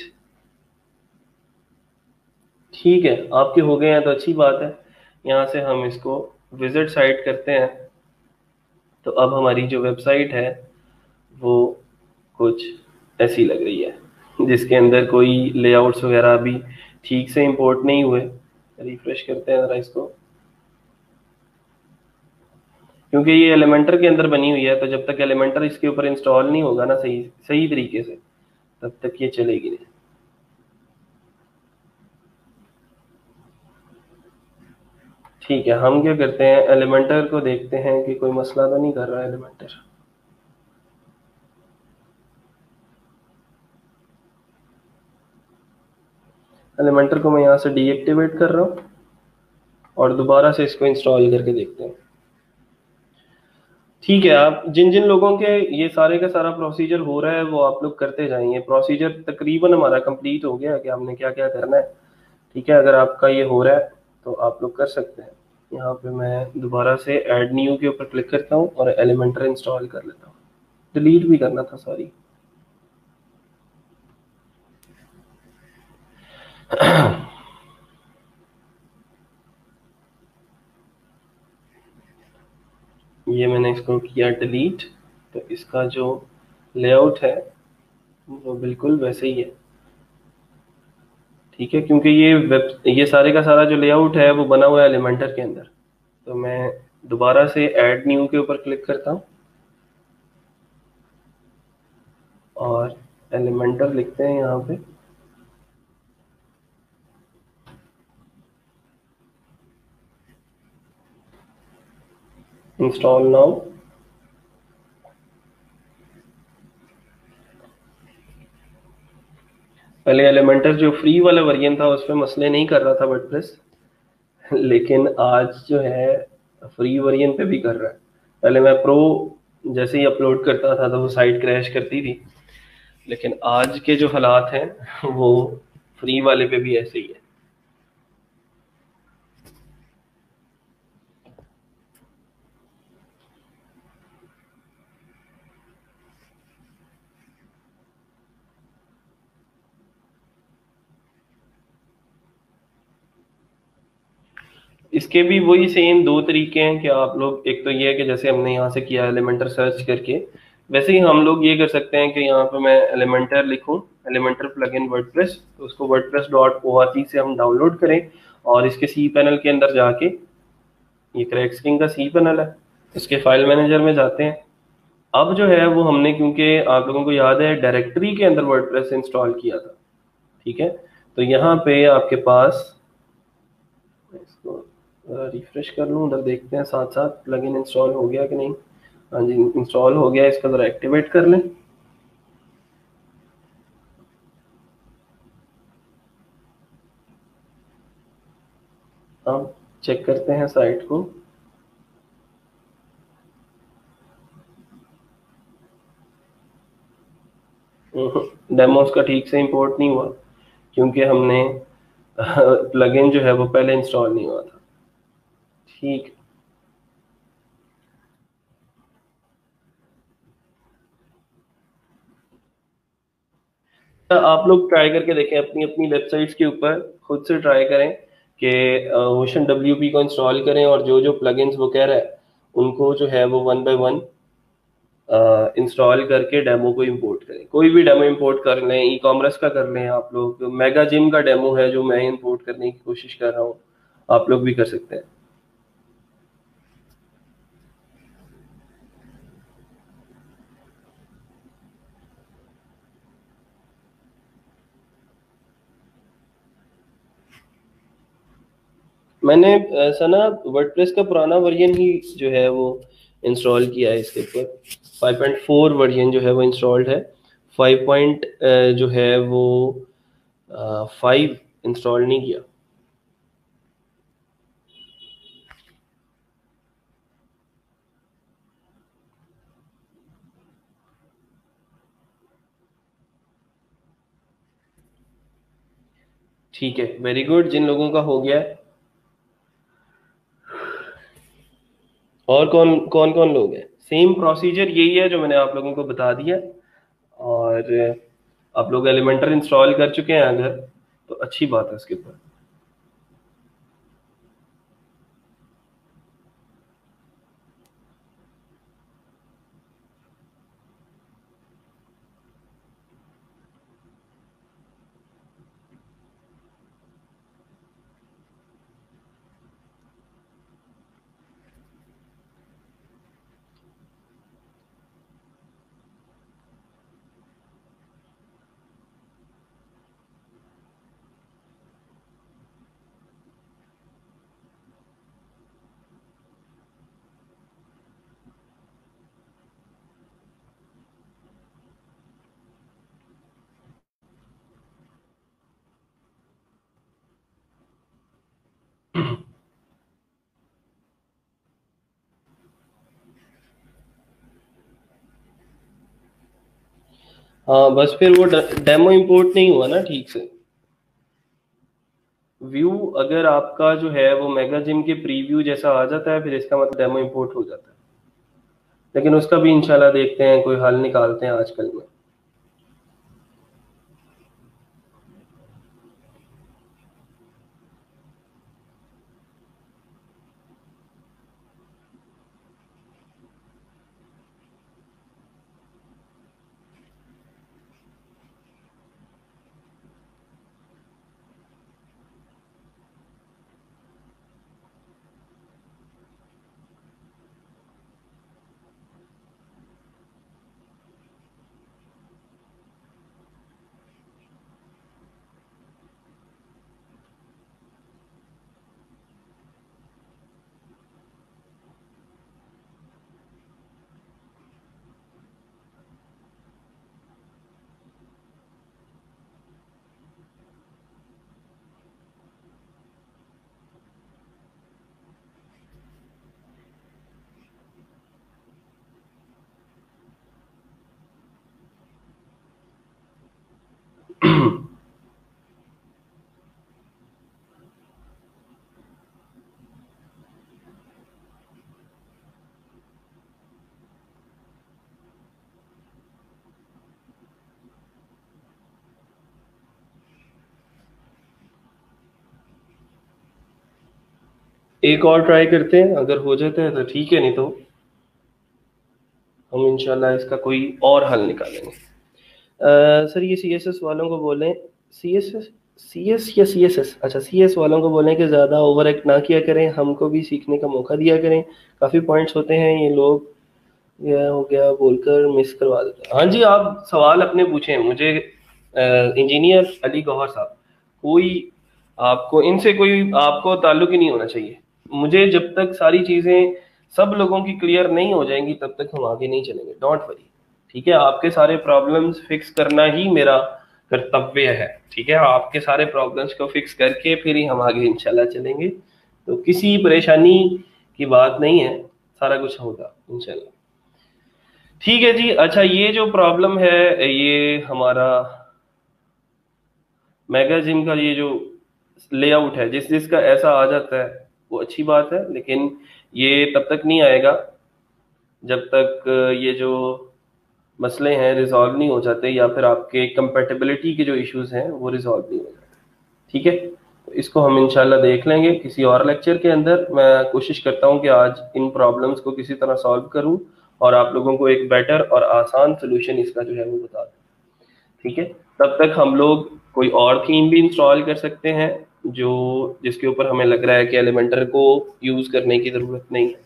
ठीक है, आपके हो गए हैं तो अच्छी बात है। यहाँ से हम इसको विजिट साइट करते हैं। तो अब हमारी जो वेबसाइट है वो कुछ ऐसी लग रही है, जिसके अंदर कोई लेआउट्स वगैरह अभी ठीक से इंपोर्ट नहीं हुए। रिफ्रेश करते हैं ज़रा इसको, क्योंकि ये एलिमेंटर के अंदर बनी हुई है, तो जब तक एलिमेंटर इसके ऊपर इंस्टॉल नहीं होगा ना सही सही तरीके से, तब तक ये चलेगी नहीं। ठीक है, हम क्या करते हैं, एलिमेंटर को देखते हैं कि कोई मसला तो नहीं कर रहा है एलिमेंटर। एलिमेंटर को मैं यहाँ से डीएक्टिवेट कर रहा हूँ और दोबारा से इसको इंस्टॉल करके देखते हैं। ठीक है, आप जिन जिन लोगों के ये सारे का सारा प्रोसीजर हो रहा है वो आप लोग करते जाएंगे। प्रोसीजर तकरीबन हमारा कंप्लीट हो गया कि हमने क्या क्या करना है। ठीक है, अगर आपका ये हो रहा है तो आप लोग कर सकते हैं। यहाँ पे मैं दोबारा से ऐड न्यू के ऊपर क्लिक करता हूँ और एलिमेंटर इंस्टॉल कर लेता हूँ। डिलीट भी करना था, सॉरी। ये मैंने इसको किया डिलीट, तो इसका जो लेआउट है वो बिल्कुल वैसे ही है। ठीक है, क्योंकि ये वेब ये सारे का सारा जो लेआउट है वो बना हुआ है एलिमेंटर के अंदर। तो मैं दोबारा से ऐड न्यू के ऊपर क्लिक करता हूँ और एलिमेंटर लिखते हैं यहाँ पे। Install now. पहले एलिमेंटर जो फ्री वाला वर्जन था उस पर मसले नहीं कर रहा था वर्डप्रेस, लेकिन आज जो है फ्री वर्जन पे भी कर रहा है। पहले मैं प्रो जैसे ही अपलोड करता था तो वो साइट क्रैश करती थी, लेकिन आज के जो हालात हैं वो फ्री वाले पे भी ऐसे ही है। इसके भी वही सेम दो तरीके हैं कि आप लोग, एक तो ये है कि जैसे हमने यहाँ से किया एलिमेंटर सर्च करके, वैसे ही हम लोग ये कर सकते हैं कि यहाँ पे मैं एलिमेंटर लिखूँ, एलिमेंटर प्लगइन वर्डप्रेस, तो उसको WordPress dot O R G से हम डाउनलोड करें और इसके सी पैनल के अंदर जाके, ये क्रैक्स किंग का सी पैनल है, इसके फाइल मैनेजर में जाते हैं। अब जो है वो हमने, क्योंकि आप लोगों को याद है डायरेक्टरी के अंदर वर्डप्रेस इंस्टॉल किया था, ठीक है, तो यहाँ पे आपके पास, इसको रिफ्रेश कर लूँ, उधर देखते हैं साथ साथ प्लगइन इंस्टॉल हो गया कि नहीं। हाँ जी, इंस्टॉल हो गया, इसका ज़रा एक्टिवेट कर लें। अब चेक करते हैं साइट को। डेमोस का ठीक से इंपोर्ट नहीं हुआ क्योंकि हमने प्लगइन जो है वो पहले इंस्टॉल नहीं हुआ था। ठीक, आप लोग ट्राई करके देखें अपनी अपनी वेबसाइट्स के ऊपर, खुद से ट्राई करें कि ओशन डब्ल्यू पी को इंस्टॉल करें और जो जो प्लगइन्स वो कह रहा है उनको जो है वो वन बाय वन इंस्टॉल करके डेमो को इंपोर्ट करें। कोई भी डेमो इंपोर्ट कर लें, ई कॉमर्स का कर लें, आप लोग मेगा जिम का डेमो है जो मैं इंपोर्ट करने की कोशिश कर रहा हूँ, आप लोग भी कर सकते हैं। मैंने ऐसा ना वर्डप्रेस का पुराना वर्जन ही जो है वो इंस्टॉल किया है इसके ऊपर। फाइव पॉइंट फोर वर्जन जो है वो इंस्टॉल्ड है। फाइव पॉइंट जो है वो फाइव इंस्टॉल नहीं किया। ठीक है, वेरी गुड। जिन लोगों का हो गया है, और कौन कौन कौन लोग हैं? सेम प्रोसीजर यही है जो मैंने आप लोगों को बता दिया। और आप लोग एलिमेंटर इंस्टॉल कर चुके हैं अगर, तो अच्छी बात है उसके ऊपर। हाँ, बस फिर वो डेमो इंपोर्ट नहीं हुआ ना ठीक से। व्यू अगर आपका जो है वो मेगा जिम के प्रीव्यू जैसा आ जाता है, फिर इसका मतलब डेमो इंपोर्ट हो जाता है। लेकिन उसका भी इंशाल्लाह देखते हैं, कोई हल निकालते हैं आजकल में। एक और ट्राई करते हैं, अगर हो जाता है तो ठीक है, नहीं तो हम इंशाल्लाह इसका कोई और हल निकालेंगे। अ, सर ये सी एस एस वालों को बोलें, C S S C S या सी एस एस, अच्छा सी एस वालों को बोलें कि ज़्यादा ओवर एक्ट ना किया करें, हमको भी सीखने का मौका दिया करें। काफ़ी पॉइंट्स होते हैं, ये लोग यह हो गया बोलकर मिस करवा देते हैं। हाँ जी, आप सवाल अपने पूछें मुझे। इंजीनियर अली गौहर साहब, कोई आपको इनसे कोई आपको ताल्लुक ही नहीं होना चाहिए। मुझे जब तक सारी चीज़ें सब लोगों की क्लियर नहीं हो जाएंगी तब तक हम आगे नहीं चलेंगे। डोंट वरी, ठीक है? आपके सारे प्रॉब्लम्स फिक्स करना ही मेरा कर्तव्य है। ठीक है, आपके सारे प्रॉब्लम्स को फिक्स करके फिर ही हम आगे इंशाल्लाह चलेंगे। तो किसी परेशानी की बात नहीं है, सारा कुछ होगा इंशाल्लाह। ठीक है जी। अच्छा, ये जो प्रॉब्लम है, ये हमारा मेगा जिम का ये जो लेआउट है, जिस जिसका ऐसा आ जाता है वो अच्छी बात है, लेकिन ये तब तक नहीं आएगा जब तक ये जो मसले हैं रिजॉल्व नहीं हो जाते, या फिर आपके कंपेटेबिलिटी के जो इश्यूज हैं वो रिजॉल्व नहीं हो जाते। ठीक है, तो इसको हम इंशाल्लाह देख लेंगे किसी और लेक्चर के अंदर। मैं कोशिश करता हूँ कि आज इन प्रॉब्लम्स को किसी तरह सॉल्व करूँ और आप लोगों को एक बेटर और आसान सोल्यूशन इसका जो है वो बता दूँ। ठीक है, तब तक हम लोग कोई और थीम भी इंस्टॉल कर सकते हैं जो जिसके ऊपर हमें लग रहा है कि एलिमेंटर को यूज करने की जरूरत नहीं है।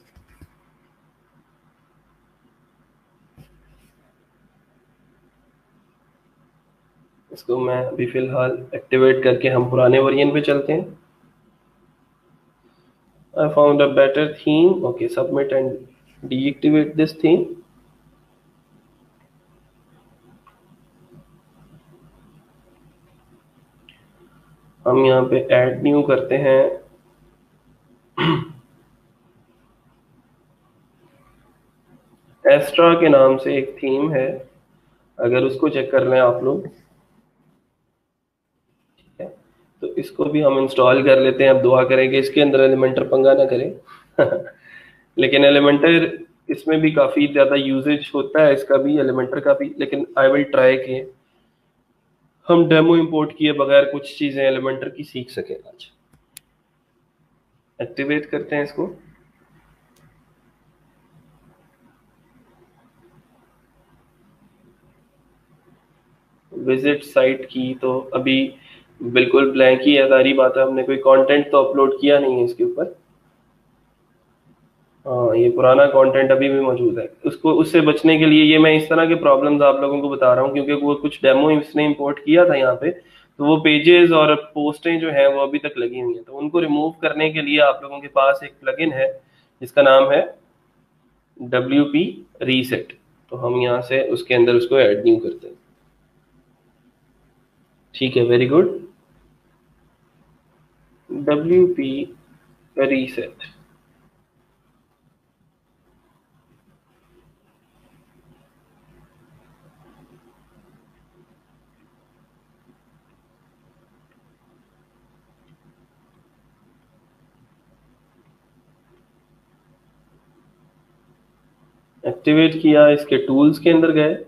इसको मैं अभी फिलहाल एक्टिवेट करके हम पुराने वर्जन पे चलते हैं। I found a better theme. Okay, submit and deactivate this theme. हम यहाँ पे ऐड न्यू करते हैं। एस्ट्रा के नाम से एक थीम है, अगर उसको चेक कर लें आप लोग, ठीक है, तो इसको भी हम इंस्टॉल कर लेते हैं। अब दुआ करें कि इसके अंदर एलिमेंटर पंगा ना करें। लेकिन एलिमेंटर इसमें भी काफ़ी ज़्यादा यूजेज होता है इसका भी, एलिमेंटर का भी, लेकिन आई विल ट्राई कि हम डेमो इंपोर्ट किए बगैर कुछ चीज़ें एलिमेंटर की सीख सकें आज। एक्टिवेट करते हैं इसको। विजिट साइट की तो अभी बिल्कुल ब्लैंक ही है, सारी बात है, हमने कोई कंटेंट तो अपलोड किया नहीं है इसके ऊपर। हाँ, ये पुराना कंटेंट अभी भी मौजूद है। उसको उससे बचने के लिए ये मैं इस तरह के प्रॉब्लम्स आप लोगों को बता रहा हूँ, क्योंकि वो कुछ डेमो इसने इंपोर्ट किया था यहाँ पे, तो वो पेजेस और पोस्टें जो हैं वो अभी तक लगी हुई हैं। तो उनको रिमूव करने के लिए आप लोगों के पास एक प्लगइन है जिसका नाम है डब्ल्यू पी रीसेट। तो हम यहाँ से उसके अंदर उसको ऐड न्यू करते हैं। ठीक है, very good. W P Reset. Activate किया, इसके टूल्स के अंदर गए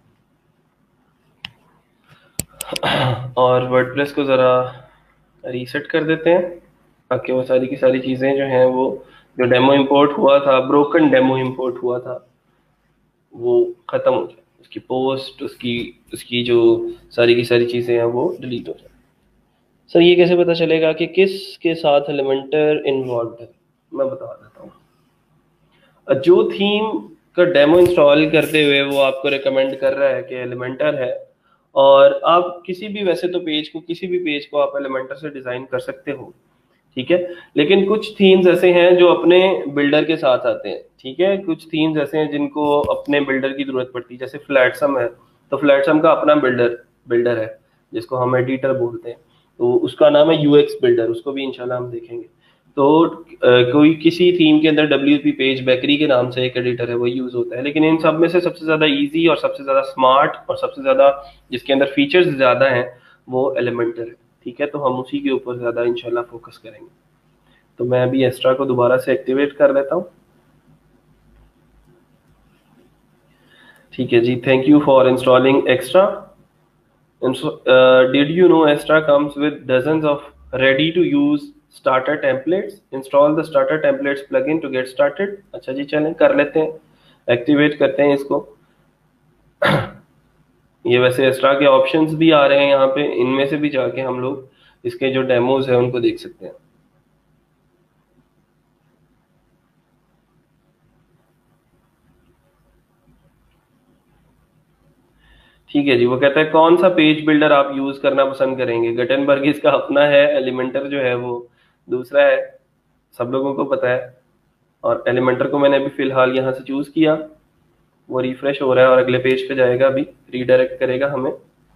और वर्डप्रेस को ज़रा रीसेट कर देते हैं ताकि वो सारी की सारी चीज़ें जो हैं वो, जो डेमो इंपोर्ट हुआ था, ब्रोकन डेमो इंपोर्ट हुआ था, वो ख़त्म हो जाए। उसकी पोस्ट, उसकी उसकी जो सारी की सारी चीज़ें हैं वो डिलीट हो जाए। सर ये कैसे पता चलेगा कि किस के साथ एलिमेंटर इन्वॉल्व है? मैं बता देता हूँ। जो थीम का डेमो इंस्टॉल करते हुए वो आपको रिकमेंड कर रहा है कि एलिमेंटर है, और आप किसी भी, वैसे तो पेज को, किसी भी पेज को आप एलिमेंटर से डिज़ाइन कर सकते हो, ठीक है, लेकिन कुछ थीम्स ऐसे हैं जो अपने बिल्डर के साथ आते हैं, ठीक है। कुछ थीम्स ऐसे हैं जिनको अपने बिल्डर की जरूरत पड़ती है, जैसे फ्लैटसम है, तो फ्लैटसम का अपना बिल्डर बिल्डर है जिसको हम एडिटर बोलते हैं, तो उसका नाम है यूएक्स बिल्डर, उसको भी इंशाल्लाह हम देखेंगे। तो अ, कोई किसी थीम के अंदर डब्ल्यू पी पेज बेकरी के नाम से एक एडिटर है, वो यूज होता है, लेकिन इन सब में से सबसे ज्यादा इजी और सबसे ज्यादा स्मार्ट और सबसे ज्यादा जिसके अंदर फीचर्स ज्यादा हैं वो एलिमेंटर है, ठीक है। तो हम उसी के ऊपर ज्यादा इंशाल्लाह फोकस करेंगे। तो मैं अभी एक्स्ट्रा को दोबारा से एक्टिवेट कर लेता हूँ। ठीक है जी, thank you for installing Astra. Did you know Astra comes with dozens of ready to use starter templates. Install the starter templates plugin to get started. अच्छा जी, चलें कर लेते हैं, एक्टिवेट करते हैं इसको। ये वैसे एक्स्ट्रा के ऑप्शंस भी आ रहे हैं यहाँ पे, इनमें से भी जाके हम लोग इसके जो डेमोज है उनको देख सकते हैं। ठीक है जी, वो कहता है कौन सा पेज बिल्डर आप यूज करना पसंद करेंगे। गटनबर्ग इसका अपना है, एलिमेंटर जो है वो दूसरा है, सब लोगों को पता है। और एलिमेंटर को मैंने अभी फिलहाल यहाँ से चूज किया, वो रिफ्रेश हो रहा है और अगले पेज पे जाएगा, अभी रीडायरेक्ट करेगा हमें।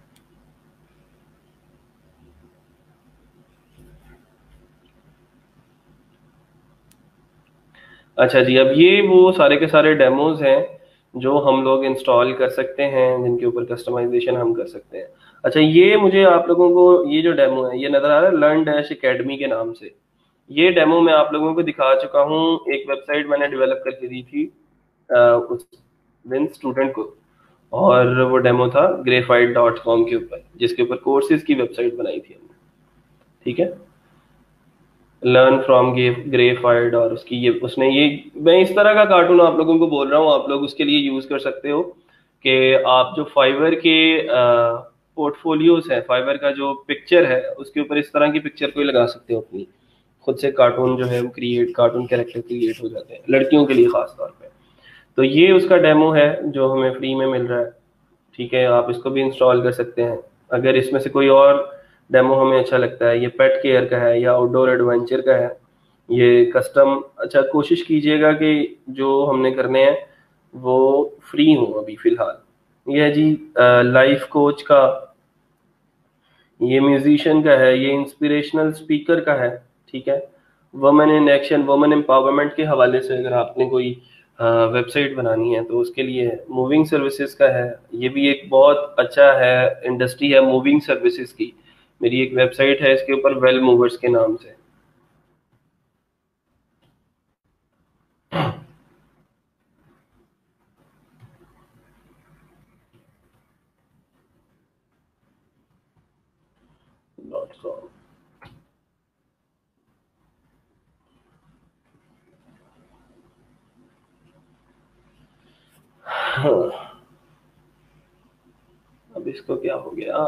अच्छा जी, अब ये वो सारे के सारे डेमोज हैं जो हम लोग इंस्टॉल कर सकते हैं, जिनके ऊपर कस्टमाइजेशन हम कर सकते हैं। अच्छा, ये मुझे आप लोगों को ये जो डेमो है ये नजर आ रहा है लर्न डैश एकेडमी के नाम से। ये डेमो मैं आप लोगों को दिखा चुका हूँ, एक वेबसाइट मैंने डेवलप करके दी थी अ, उस विन स्टूडेंट को, और वो डेमो था ग्रेफाइट डॉट कॉम के ऊपर, जिसके ऊपर कोर्सेज की वेबसाइट बनाई थी हमने, ठीक है। लर्न फ्रॉम ग्रेफाइड, और उसकी ये उसने ये, मैं इस तरह का कार्टून आप लोगों को बोल रहा हूँ, आप लोग उसके लिए यूज कर सकते हो कि आप जो फाइवर के पोर्टफोलियोज है, फाइवर का जो पिक्चर है उसके ऊपर इस तरह की पिक्चर कोई लगा सकते हो अपनी, खुद से कार्टून जो है वो क्रिएट, कार्टून कैरेक्टर क्रिएट हो जाते हैं लड़कियों के लिए खास तौर पे। तो ये उसका डेमो है जो हमें फ्री में मिल रहा है, ठीक है, आप इसको भी इंस्टॉल कर सकते हैं। अगर इसमें से कोई और डेमो हमें अच्छा लगता है, ये पेट केयर का है या आउटडोर एडवेंचर का है ये कस्टम, अच्छा कोशिश कीजिएगा कि जो हमने करने हैं वो फ्री हो अभी फ़िलहाल। ये है जी लाइफ कोच का, ये म्यूजिशियन का है, ये इंस्पिरेशनल स्पीकर का है, ठीक है। Women in action, women empowerment के हवाले से अगर आपने कोई वेबसाइट बनानी है तो उसके लिए है। मूविंग सर्विसेज का है, ये भी एक बहुत अच्छा है, इंडस्ट्री है मूविंग सर्विसेज की। मेरी एक वेबसाइट है इसके ऊपर, वेल मूवर्स के नाम से। Dot com. हाँ, अब इसको क्या हो गया?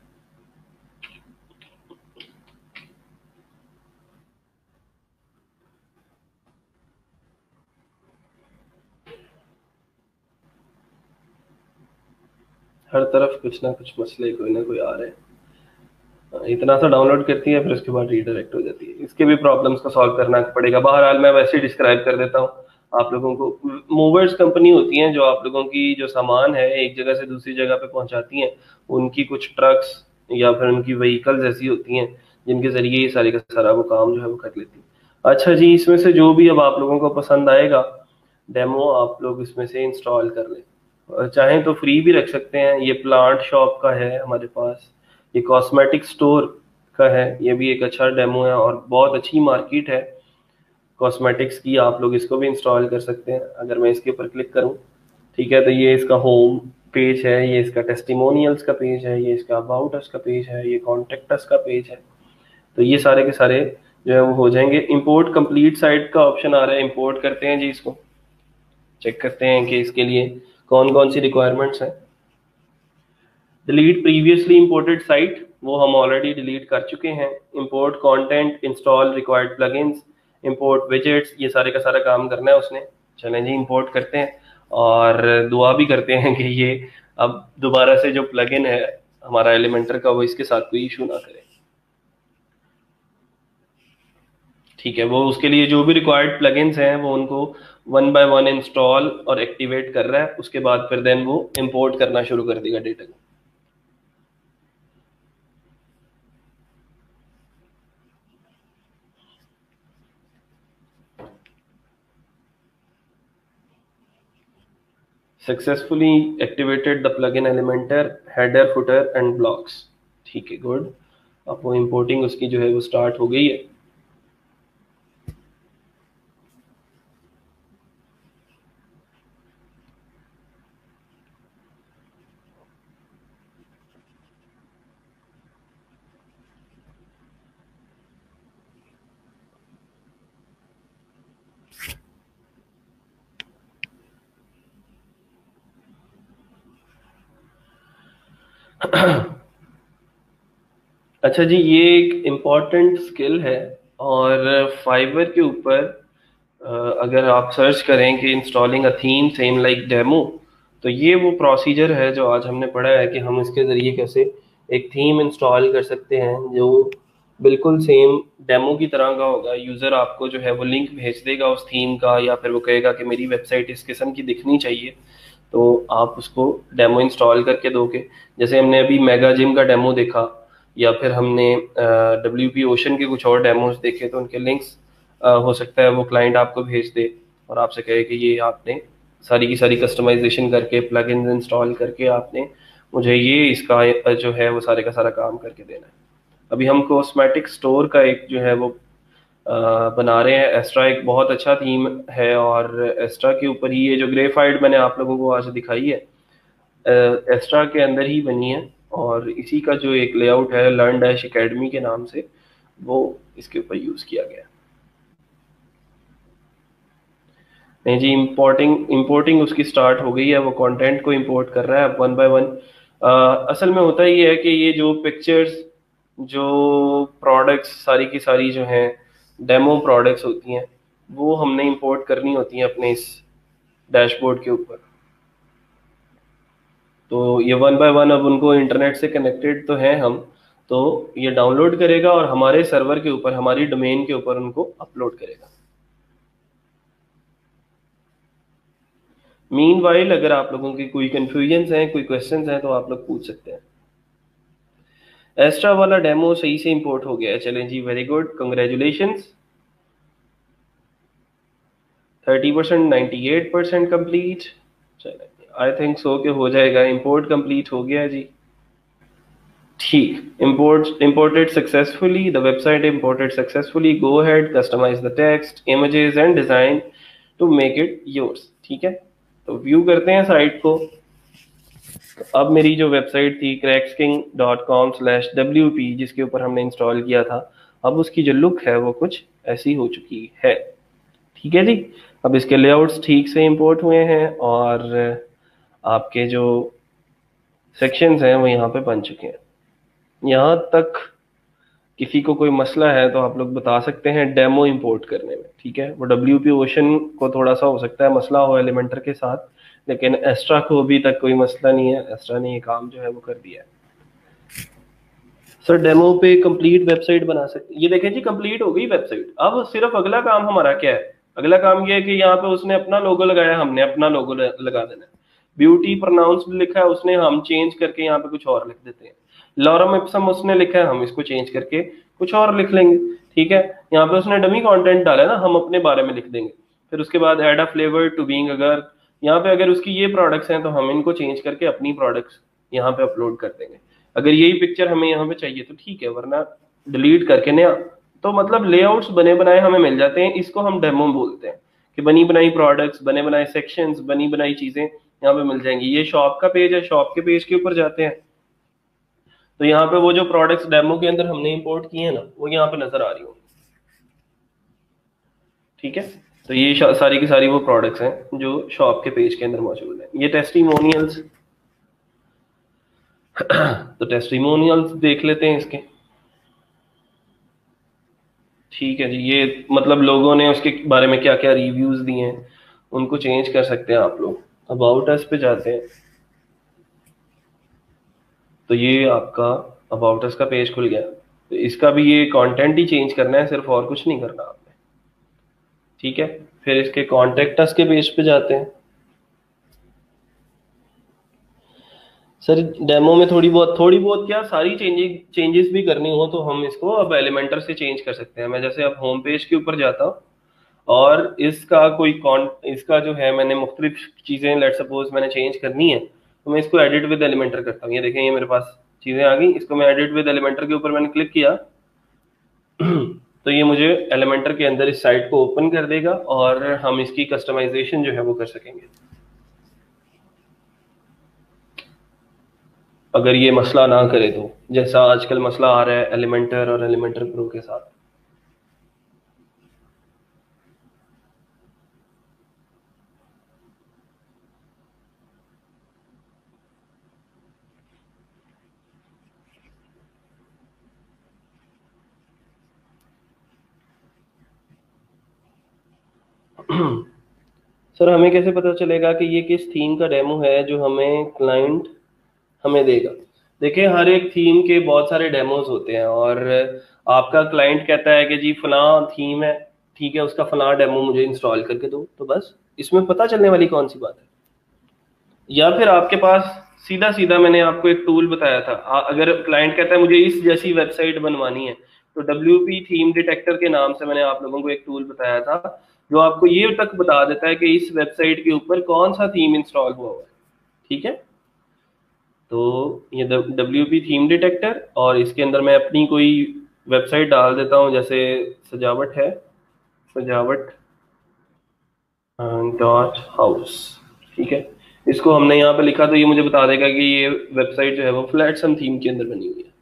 हर तरफ कुछ ना कुछ मसले कोई ना कोई आ रहे हैं। इतना सा डाउनलोड करती है फिर उसके बाद रीडायरेक्ट हो जाती है। इसके भी प्रॉब्लम्स को सॉल्व करना पड़ेगा। बहरहाल मैं वैसे ही डिस्क्राइब कर देता हूँ आप लोगों को। मूवर्स कंपनी होती हैं जो आप लोगों की जो सामान है एक जगह से दूसरी जगह पे पहुंचाती हैं। उनकी कुछ ट्रक्स या फिर उनकी व्हीकल्स ऐसी होती हैं जिनके जरिए ये सारे का सारा वो काम जो है वो कर लेती हैं। अच्छा जी, इसमें से जो भी अब आप लोगों को पसंद आएगा डेमो, आप लोग इसमें से इंस्टॉल कर लें। और चाहें तो फ्री भी रख सकते हैं। ये प्लांट शॉप का है हमारे पास, ये कॉस्मेटिक स्टोर का है, ये भी एक अच्छा डेमो है और बहुत अच्छी मार्केट है कॉस्मेटिक्स की। आप लोग इसको भी इंस्टॉल कर सकते हैं। अगर मैं इसके ऊपर क्लिक करूं, ठीक है, तो ये इसका होम पेज है, ये इसका टेस्टिमोनियल्स का पेज है, ये इसका अबाउट अस का पेज है, ये कॉन्टेक्ट अस का पेज है। तो ये सारे के सारे जो है वो हो जाएंगे। इंपोर्ट कंप्लीट साइट का ऑप्शन आ रहा है, इंपोर्ट करते हैं जी इसको, चेक करते हैं कि इसके लिए कौन कौन सी रिक्वायरमेंट्स हैं। डिलीट प्रीवियसली इंपोर्टेड साइट, वो हम ऑलरेडी डिलीट कर चुके हैं। Import content, install required plugins, import widgets, ये सारे का सारा काम करना है उसने। चलें जी, इंपोर्ट करते हैं और दुआ भी करते हैं कि ये अब दोबारा से जो प्लगइन है हमारा एलिमेंटर का वो इसके साथ कोई इशू ना करे। ठीक है, वो उसके लिए जो भी रिक्वायर्ड प्लगइन्स हैं वो उनको वन बाय वन इंस्टॉल और एक्टिवेट कर रहा है। उसके बाद फिर देन वो इंपोर्ट करना शुरू कर देगा डेटा को। Successfully activated the plugin Elementor header footer and blocks. ठीक है, गुड। अब वो इंपोर्टिंग उसकी जो है वो स्टार्ट हो गई है। अच्छा जी, ये एक इम्पॉर्टेंट स्किल है और फाइवर के ऊपर अ, अगर आप सर्च करें कि installing a theme same like demo, तो ये वो प्रोसीजर है जो आज हमने पढ़ा है कि हम इसके ज़रिए कैसे एक थीम इंस्टॉल कर सकते हैं जो बिल्कुल सेम डेमो की तरह का होगा। यूज़र आपको जो है वो लिंक भेज देगा उस थीम का, या फिर वो कहेगा कि मेरी वेबसाइट इस किस्म की दिखनी चाहिए, तो आप उसको डेमो इंस्टॉल करके दोगे। जैसे हमने अभी मेगा जिम का डेमो देखा, या फिर हमने डब्ल्यू पी ओशन के कुछ और डेमोज देखे, तो उनके लिंक्स हो सकता है वो क्लाइंट आपको भेज दे और आपसे कहे कि ये आपने सारी की सारी कस्टमाइजेशन करके प्लगइन्स इंस्टॉल करके आपने मुझे ये इसका जो है वो सारे का सारा काम करके देना है। अभी हम कॉस्मेटिक स्टोर का एक जो है वो अ, बना रहे हैं। एस्ट्रा एक बहुत अच्छा थीम है और एस्ट्रा के ऊपर ही ये जो ग्रेफाइड मैंने आप लोगों को आज दिखाई है एस्ट्रा के अंदर ही बनी है, और इसी का जो एक लेआउट है लर्न डैश एकेडमी के नाम से, वो इसके ऊपर यूज़ किया गया है। नहीं जी, इंपोर्टिंग इंपोर्टिंग उसकी स्टार्ट हो गई है, वो कंटेंट को इंपोर्ट कर रहा है वन बाय वन। असल में होता ये है कि ये जो पिक्चर्स, जो प्रोडक्ट्स सारी की सारी जो हैं डेमो प्रोडक्ट्स होती हैं, वो हमने इंपोर्ट करनी होती हैं अपने इस डैशबोर्ड के ऊपर। तो ये वन बाय वन अब उनको इंटरनेट से कनेक्टेड तो हैं हम, तो ये डाउनलोड करेगा और हमारे सर्वर के ऊपर, हमारी डोमेन के ऊपर उनको अपलोड करेगा। मीनवाइल अगर आप लोगों की कोई कंफ्यूजन हैं, कोई क्वेश्चंस हैं, तो आप लोग पूछ सकते हैं। एस्ट्रा वाला डेमो सही से इंपोर्ट हो गया है। चलें जी, very good, congratulations. Thirty percent, ninety eight percent complete. चलें, आई थिंक सो के हो जाएगा। इंपोर्ट कंप्लीट हो गया जी, ठीक। import imported successfully, the website imported successfully, go ahead, customize the text, images and design to make it yours। ठीक है, तो व्यू करते हैं साइट को। तो अब मेरी जो वेबसाइट थी Cracksking dot com slash W P, जिसके ऊपर हमने इंस्टॉल किया था, अब उसकी जो लुक है वो कुछ ऐसी हो चुकी है। ठीक है जी, अब इसके लेआउट्स ठीक से इंपोर्ट हुए हैं और आपके जो सेक्शंस हैं वो यहाँ पे बन चुके हैं। यहाँ तक किसी को कोई मसला है तो आप लोग बता सकते हैं डेमो इंपोर्ट करने में। ठीक है, वो डब्ल्यू पी ओशन को थोड़ा सा हो सकता है मसला हो एलिमेंटर के साथ, लेकिन एस्ट्रा को अभी तक कोई मसला नहीं है। एस्ट्रा ने ये काम जो है वो कर दिया है। सर डेमो पे कंप्लीट वेबसाइट बना सकते, ये देखें जी कंप्लीट हो गई वेबसाइट। अब सिर्फ अगला काम हमारा क्या है? अगला काम ये है कि यहाँ पे उसने अपना लोगो लगाया, हमने अपना लोगो लगा देना है। ब्यूटी प्रोनाउंस्ड लिखा है उसने, हम चेंज करके यहाँ पे कुछ और लिख देते हैं। लॉरम इप्सम उसने लिखा है, हम इसको चेंज करके कुछ और लिख लेंगे। ठीक है, यहाँ पे उसने डमी कंटेंट डाला है ना, हम अपने बारे में लिख देंगे। फिर उसके बाद add a flavour to being, अगर यहाँ पे अगर उसकी ये प्रोडक्ट्स हैं तो हम इनको चेंज करके अपनी प्रोडक्ट्स यहाँ पे अपलोड कर देंगे। अगर यही पिक्चर हमें यहाँ पे चाहिए तो ठीक है, वरना डिलीट करके नया। तो मतलब लेआउट्स बने बनाए हमें मिल जाते हैं, इसको हम डेमो बोलते हैं कि बनी बनाई प्रोडक्ट्स, बने बनाए सेक्शंस, बनी बनाई चीजें यहाँ पे मिल जाएंगी। ये शॉप का पेज है, शॉप के पेज के ऊपर जाते हैं तो यहाँ पे वो जो प्रोडक्ट्स डेमो के अंदर हमने इंपोर्ट किए हैं ना, वो यहाँ पे नजर आ रही होंगी। ठीक है, तो ये सारी की सारी वो प्रोडक्ट्स हैं जो शॉप के पेज के अंदर मौजूद हैं। ये टेस्टिमोनियल्स, तो टेस्टिमोनियल्स देख लेते हैं इसके। ठीक है जी, ये मतलब लोगों ने उसके बारे में क्या क्या रिव्यूज दिए हैं, उनको चेंज कर सकते हैं आप लोग। अबाउट अस पे जाते हैं तो ये आपका अबाउट अस का पेज खुल गया। तो इसका भी ये कंटेंट ही चेंज करना है, सिर्फ और कुछ नहीं करना आपने। ठीक है, फिर इसके कॉन्टेक्ट अस के पेज पे जाते हैं। सर डेमो में थोड़ी बहुत थोड़ी बहुत क्या सारी चेंजेस चेंजेस भी करनी हो तो हम इसको अब एलिमेंटर से चेंज कर सकते हैं। मैं जैसे अब होम पेज के ऊपर जाता हूँ और इसका कोई कॉन इसका जो है मैंने मुख्तलिफ चीज़ें लेट सपोज मैंने चेंज करनी है, तो मैं इसको एडिट विद एलिमेंटर करता हूँ। ये देखें, ये मेरे पास चीज़ें आ गई, इसको मैं एडिट विद एलिमेंटर के ऊपर मैंने क्लिक किया तो ये मुझे एलिमेंटर के अंदर इस साइट को ओपन कर देगा और हम इसकी कस्टमाइजेशन जो है वो कर सकेंगे। अगर ये मसला ना करे तो, जैसा आजकल मसला आ रहा है एलिमेंटर और एलिमेंटर प्रो के साथ। सर हमें कैसे पता चलेगा कि ये किस थीम का डेमो है जो हमें क्लाइंट हमें देगा? देखिए, हर एक थीम के बहुत सारे डेमोज होते हैं और आपका क्लाइंट कहता है कि जी फलां थीम है, ठीक है, उसका फलां डेमो मुझे इंस्टॉल करके दो, तो बस इसमें पता चलने वाली कौन सी बात है। या फिर आपके पास सीधा सीधा मैंने आपको एक टूल बताया था, अगर क्लाइंट कहता है मुझे इस जैसी वेबसाइट बनवानी है तो डब्ल्यू पी थीम डिटेक्टर के नाम से मैंने आप लोगों को एक टूल बताया था जो आपको ये तक बता देता है कि इस वेबसाइट के ऊपर कौन सा थीम इंस्टॉल हुआ हुआ है। ठीक है, तो ये डब्ल्यू पी थीम डिटेक्टर, और इसके अंदर मैं अपनी कोई वेबसाइट डाल देता हूँ, जैसे सजावट है, सजावट डॉट हाउस। ठीक है, इसको हमने यहाँ पे लिखा तो ये मुझे बता देगा कि ये वेबसाइट जो है वो फ्लैट सम थीम के अंदर बनी हुई है।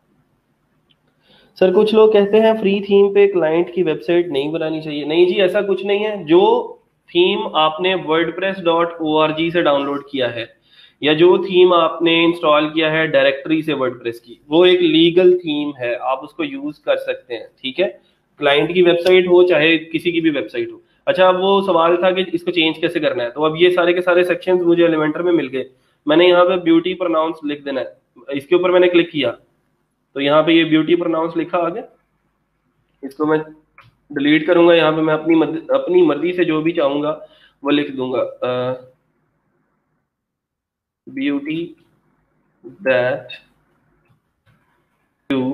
सर कुछ लोग कहते हैं फ्री थीम पे क्लाइंट की वेबसाइट नहीं बनानी चाहिए। नहीं जी, ऐसा कुछ नहीं है। जो थीम आपने WordPress dot O R G से डाउनलोड किया है या जो थीम आपने इंस्टॉल किया है डायरेक्टरी से वर्डप्रेस की, वो एक लीगल थीम है, आप उसको यूज कर सकते हैं। ठीक है, क्लाइंट की वेबसाइट हो चाहे किसी की भी वेबसाइट हो। अच्छा, अब वो सवाल था कि इसको चेंज कैसे करना है, तो अब ये सारे के सारे सेक्शंस मुझे एलिमेंटर में मिल गए। मैंने यहाँ पे ब्यूटी प्रोनाउंस लिख देना है, इसके ऊपर मैंने क्लिक किया तो यहाँ पे ये ब्यूटी प्रोनाउंस लिखा आ गया, इसको मैं डिलीट करूंगा। यहाँ पे मैं अपनी मद, अपनी मर्जी से जो भी चाहूंगा वो लिख दूंगा, ब्यूटी दैट यू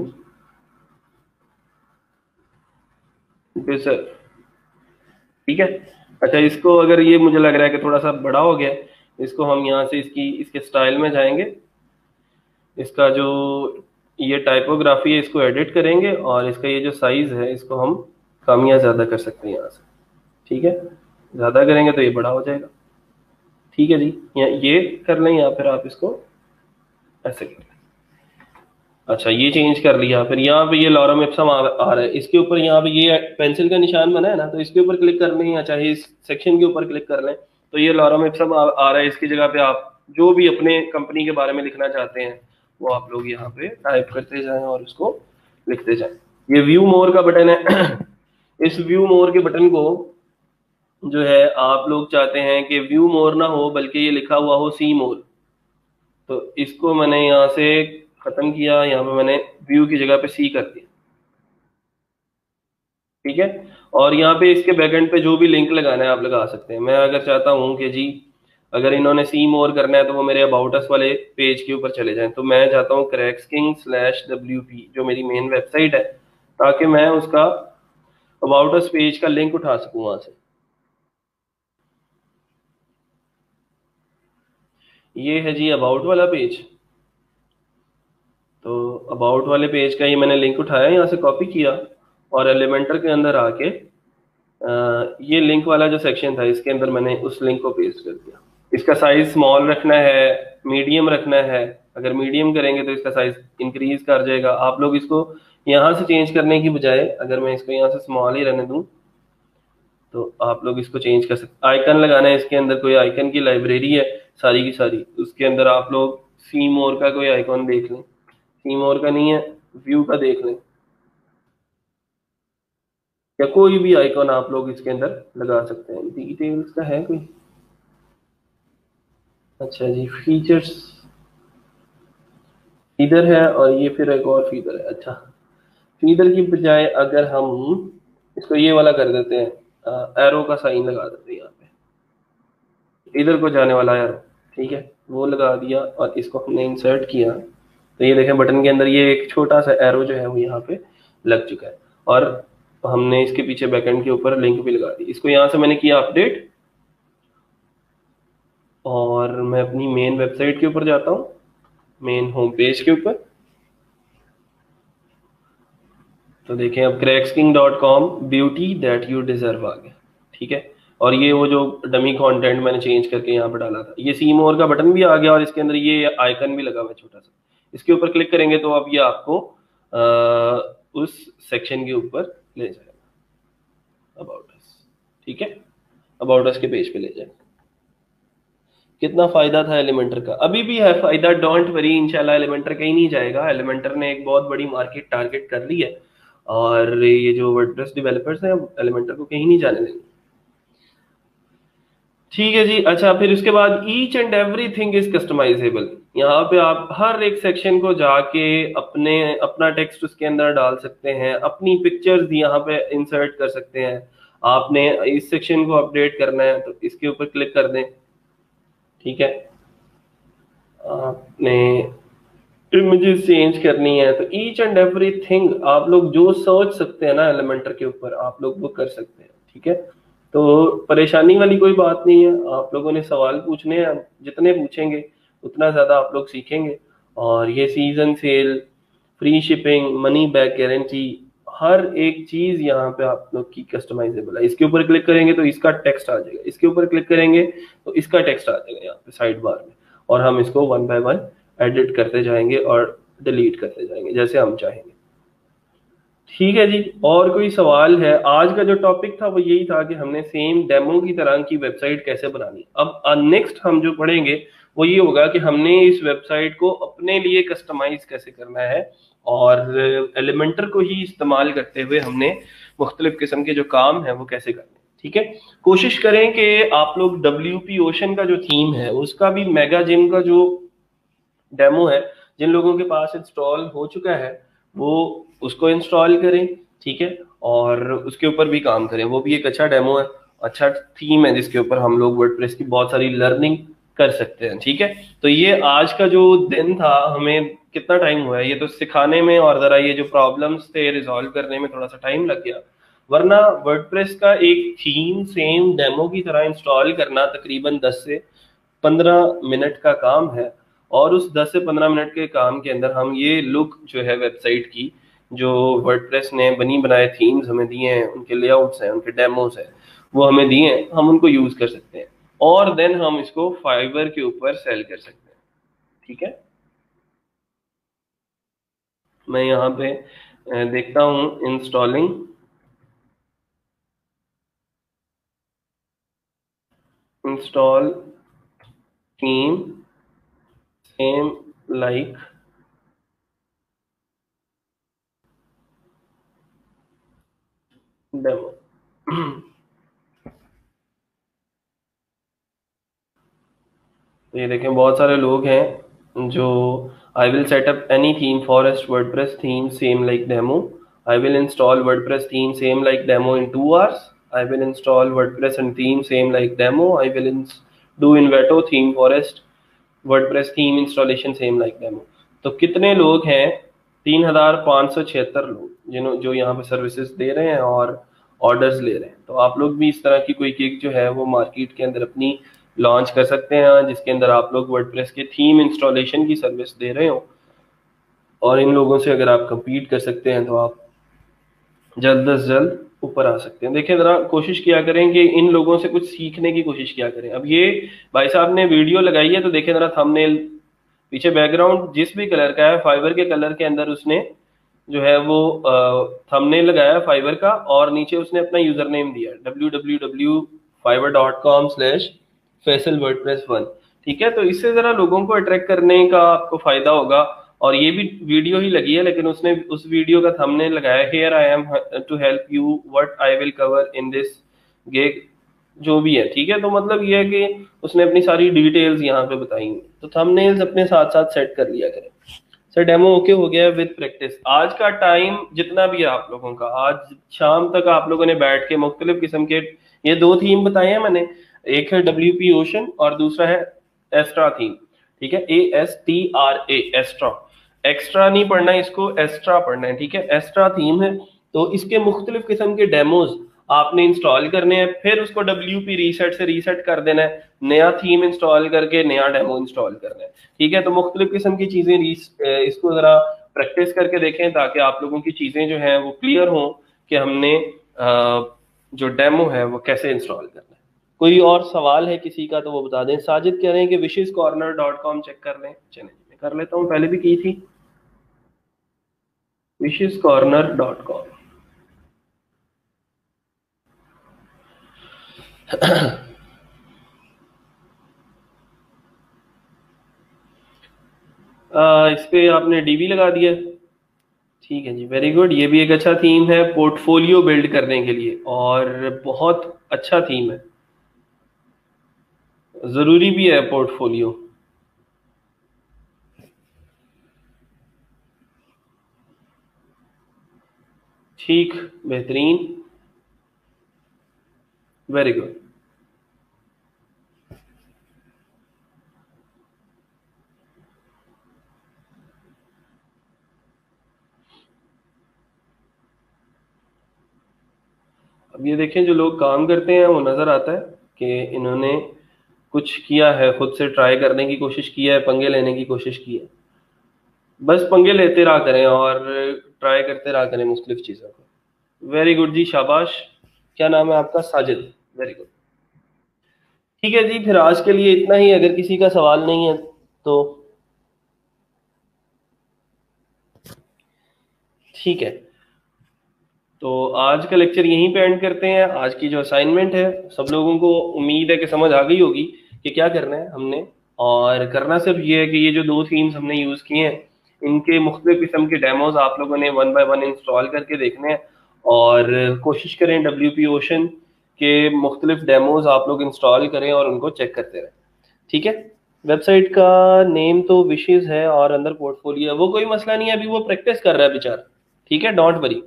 डिजर्व, ठीक है। अच्छा, इसको अगर ये मुझे लग रहा है कि थोड़ा सा बड़ा हो गया, इसको हम यहाँ से इसकी इसके स्टाइल में जाएंगे, इसका जो ये टाइपोग्राफी है इसको एडिट करेंगे और इसका ये जो साइज है इसको हम कम या ज्यादा कर सकते हैं यहाँ से, ठीक है। ज्यादा करेंगे तो ये बड़ा हो जाएगा, ठीक है जी। या ये कर लें या फिर आप इसको ऐसे कर लें। अच्छा, ये चेंज कर लिया। फिर यहाँ पे ये लॉरम इप्सम आ, आ रहा है, इसके ऊपर यहाँ पे ये पेंसिल का निशान बना है ना, तो इसके ऊपर क्लिक कर लें या चाहे इस सेक्शन के ऊपर क्लिक कर लें तो ये लॉरम इप्सम आ, आ रहा है। इसकी जगह पे आप जो भी अपने कंपनी के बारे में लिखना चाहते हैं वो आप लोग यहाँ पे टाइप करते जाएं और उसको लिखते जाएं। ये व्यू मोर का बटन है। इस व्यू मोर के बटन को जो है आप लोग चाहते हैं कि व्यू मोर ना हो बल्कि ये लिखा हुआ हो सी मोर, तो इसको मैंने यहाँ से खत्म किया, यहाँ पे मैंने व्यू की जगह पे सी कर दिया, ठीक है। और यहाँ पे इसके बैकएंड पे जो भी लिंक लगाना है आप लगा सकते हैं। मैं अगर चाहता हूँ कि जी अगर इन्होंने सी मोर करना है तो वो मेरे अबाउट अस वाले पेज के ऊपर चले जाएं, तो मैं चाहता हूँ क्रैक्सकिंग स्लैश डब्ल्यू पी जो मेरी मेन वेबसाइट है, ताकि मैं उसका अबाउट अस पेज का लिंक उठा सकूँ वहां से। ये है जी अबाउट वाला पेज, तो अबाउट वाले पेज का ये मैंने लिंक उठाया, यहाँ से कॉपी किया और एलिमेंटर के अंदर आके ये लिंक वाला जो सेक्शन था इसके अंदर मैंने उस लिंक को पेस्ट कर दिया। इसका साइज स्मॉल रखना है, मीडियम रखना है। अगर मीडियम करेंगे तो इसका साइज इंक्रीज कर जाएगा। आप लोग इसको यहाँ से चेंज करने की बजाय अगर मैं इसको यहाँ से स्मॉल ही रहने दूं तो आप लोग इसको चेंज कर सकते। आइकन लगाना है, इसके अंदर कोई आइकन की लाइब्रेरी है सारी की सारी, उसके अंदर आप लोग सी मोर का कोई आइकॉन देख लें। सी मोर का नहीं है, व्यू का देख लें, या कोई भी आइकॉन आप लोग इसके अंदर लगा सकते हैं। डिटेल्स का है कोई, अच्छा जी, फीचर्स फीदर है और ये फिर एक और फीदर है। अच्छा, फीदर की बजाय अगर हम इसको ये वाला कर देते हैं, एरो का साइन लगा देते हैं यहाँ पे, इधर को जाने वाला एरो, ठीक है, वो लगा दिया और इसको हमने इंसर्ट किया तो ये देखें बटन के अंदर ये एक छोटा सा एरो जो है वो यहाँ पे लग चुका है और हमने इसके पीछे बैकएंड के ऊपर लिंक भी लगा दी। इसको यहाँ से मैंने किया अपडेट और मैं अपनी मेन वेबसाइट के ऊपर जाता हूँ, मेन होम पेज के ऊपर। तो देखें अब Cracksking dot com beauty that you deserve आ गया, ठीक है। और ये वो जो डमी कंटेंट मैंने चेंज करके यहाँ पे डाला था, ये सी मोर का बटन भी आ गया और इसके अंदर ये आइकन भी लगा हुआ है छोटा सा। इसके ऊपर क्लिक करेंगे तो अब ये आपको आ, उस सेक्शन के ऊपर ले जाएगा, अबाउट अस, ठीक है, अबाउट अस के पेज पे ले जाएगा। कितना फायदा था एलिमेंटर का, अभी भी है फायदा, डोंट वरी, इंशाल्लाह एलिमेंटर कहीं नहीं जाएगा। एलिमेंटर ने एक बहुत बड़ी मार्केट टारगेट कर ली है और ये जो वर्डप्रेस डेवलपर्स हैं एलिमेंटर को कहीं नहीं जाने देंगे, ठीक है जी। अच्छा, फिर उसके बाद each and everything is customisable. यहाँ पे आप हर एक सेक्शन को जाके अपने अपना टेक्स्ट उसके अंदर डाल सकते हैं, अपनी पिक्चर्स यहाँ पे इंसर्ट कर सकते हैं। आपने इस सेक्शन को अपडेट करना है तो इसके ऊपर क्लिक कर दें, ठीक है। आपने इमेजेस चेंज करनी है तो ईच एंड एवरीथिंग आप लोग जो सोच सकते हैं ना एलिमेंटर के ऊपर आप लोग वो कर सकते हैं, ठीक है। तो परेशानी वाली कोई बात नहीं है, आप लोगों ने सवाल पूछने हैं, जितने पूछेंगे उतना ज्यादा आप लोग सीखेंगे। और ये season sale, free shipping, money back guarantee, हर एक चीज यहाँ पे आप लोग की कस्टमाइजेबल है। इसके ऊपर क्लिक करेंगे तो इसका टेक्स्ट आ जाएगा, इसके ऊपर क्लिक करेंगे तो इसका टेक्स्ट आ जाएगा यहाँ पे साइड बार में, और हम इसको वन बाय वन एडिट करते जाएंगे और डिलीट करते जाएंगे जैसे हम चाहेंगे, ठीक है जी। और कोई सवाल है? आज का जो टॉपिक था वो यही था कि हमने सेम डेमो की तरह की वेबसाइट कैसे बनानी। अब नेक्स्ट हम जो पढ़ेंगे वो ये होगा कि हमने इस वेबसाइट को अपने लिए कस्टमाइज कैसे करना है और एलिमेंटर को ही इस्तेमाल करते हुए हमने मुख्तलिफ किस्म के जो काम है वो कैसे करने, ठीक है। कोशिश करें कि आप लोग डब्ल्यू पी ओशन का जो थीम है उसका भी मेगा जिम का जो डेमो है, जिन लोगों के पास इंस्टॉल हो चुका है वो उसको इंस्टॉल करें, ठीक है, और उसके ऊपर भी काम करें। वो भी एक अच्छा डेमो है, अच्छा थीम है जिसके ऊपर हम लोग वर्डप्रेस की बहुत सारी लर्निंग कर सकते हैं, ठीक है। तो ये आज का जो दिन था, हमें कितना टाइम हुआ है ये तो सिखाने में, और जरा ये जो प्रॉब्लम्स थे रिजॉल्व करने में थोड़ा सा टाइम लग गया। वरना वर्डप्रेस का एक थीम सेम डेमो की तरह इंस्टॉल करना तकरीबन दस से पंद्रह मिनट का काम है। और उस दस से पंद्रह मिनट के काम के अंदर हम ये लुक जो है वेबसाइट की, जो वर्डप्रेस ने बनी बनाए थीम्स हमें दिए हैं, उनके लेआउट्स हैं, उनके डेमोस हैं, वो हमें दिए हैं, हम उनको यूज कर सकते हैं। और देन हम इसको फाइवर के ऊपर सेल कर सकते हैं, ठीक है। मैं यहाँ पे अ, देखता हूँ installing install theme same like demo. तो ये देखें बहुत सारे लोग हैं जो I will set up any ThemeForest WordPress theme same like demo, I will install WordPress theme same like demo in two hours, I will install WordPress and theme same like demo, I will do Envato ThemeForest WordPress theme installation same like demo. तो कितने लोग हैं? तीन हजार पाँच सौ छिहत्तर लोग जिन्हों जो यहाँ पे सर्विसेज दे रहे हैं और ऑर्डर्स ले रहे हैं। तो आप लोग भी इस तरह की कोई गिग जो है वो मार्केट के अंदर अपनी लॉन्च कर सकते हैं, जिसके अंदर आप लोग वर्डप्रेस के थीम इंस्टॉलेशन की सर्विस दे रहे हो। और इन लोगों से अगर आप compete कर सकते हैं तो आप जल्द अज जल्द ऊपर आ सकते हैं। देखिए जरा कोशिश किया करें कि इन लोगों से कुछ सीखने की कोशिश किया करें। अब ये भाई साहब ने वीडियो लगाई है तो देखें जरा थंबनेल, पीछे बैकग्राउंड जिस भी कलर का है, फाइबर के कलर के अंदर उसने जो है वो थंबनेल लगाया फाइबर का, और नीचे उसने अपना यूजर नेम दिया W W W Fiverr dot com slash Faisal WordPress one, ठीक है। तो इससे जरा लोगों को अट्रैक्ट करने का आपको फायदा होगा। और ये भी वीडियो ही लगी है, लेकिन उसने उस वीडियो का थंबनेल लगाया here I am to help you what I will cover in this gig, जो भी है, ठीक है। तो मतलब ये है कि उसने अपनी सारी डिटेल्स यहाँ पे बताई हैं। तो थंबनेल्स अपने साथ साथ सेट कर लिया करें। सर डेमो ओके हो गया विद प्रैक्टिस। आज का टाइम जितना भी है आप लोगों का, आज शाम तक आप लोगों ने बैठ के मुख्तलिफ किस्म के ये दो थीम बताए हैं मैंने, एक है डब्ल्यू पी ओशन और दूसरा है एस्ट्रा थीम, ठीक है, A S T R A Astra. Extra नहीं पढ़ना है, इसको एस्ट्रा पढ़ना है, ठीक है। एस्ट्रा थीम है, तो इसके मुख्तलिफ किस्म के डेमोज आपने इंस्टॉल करने हैं, फिर उसको डब्ल्यू पी रीसेट से रीसेट कर देना है, नया थीम इंस्टॉल करके नया डेमो इंस्टॉल करना है, ठीक है। तो मुख्तलिफ किस्म की चीजें इसको जरा प्रैक्टिस करके देखें ताकि आप लोगों की चीजें जो है वो क्लियर हों कि हमने जो डेमो है वो कैसे इंस्टॉल करना है। कोई और सवाल है किसी का तो वो बता दें। साजिद कह रहे हैं कि Vishesh corner dot com check कर लें। चलें मैं कर लेता हूँ, पहले भी की थी विशेष कॉर्नर डॉट कॉम। इस पे आपने डीबी लगा दिया, ठीक है जी, वेरी गुड। ये भी एक अच्छा थीम है पोर्टफोलियो बिल्ड करने के लिए, और बहुत अच्छा थीम है, जरूरी भी है पोर्टफोलियो। ठीक, बेहतरीन, वेरी गुड। अब ये देखें जो लोग काम करते हैं वो नजर आता है कि इन्होंने कुछ किया है, खुद से ट्राई करने की कोशिश की है, पंगे लेने की कोशिश की है। बस पंगे लेते रहा करें और ट्राई करते रहा करें मुख्तलिफ चीज़ों को। वेरी गुड जी, शाबाश। क्या नाम है आपका? Sajid, very good. ठीक है जी, फिर आज के लिए इतना ही। अगर किसी का सवाल नहीं है तो ठीक है। तो आज का लेक्चर यहीं पे एंड करते हैं। आज की जो असाइनमेंट है सब लोगों को उम्मीद है कि समझ आ गई होगी कि क्या करना है हमने। और करना सिर्फ ये है कि ये जो दो थीम्स हमने यूज़ किए हैं इनके मुख्तलिफ किस्म के डेमोज आप लोगों ने वन बाय वन इंस्टॉल करके देखने हैं, और कोशिश करें डब्ल्यू पी ओशन के मुख्तलिफ डेमोज आप लोग इंस्टॉल करें और उनको चेक करते रहें, ठीक है। वेबसाइट का नेम तो विशेष है और अंदर पोर्टफोलियो है, वो कोई मसला नहीं है, अभी वो प्रैक्टिस कर रहा है बेचारा, ठीक है, डोंट वरी।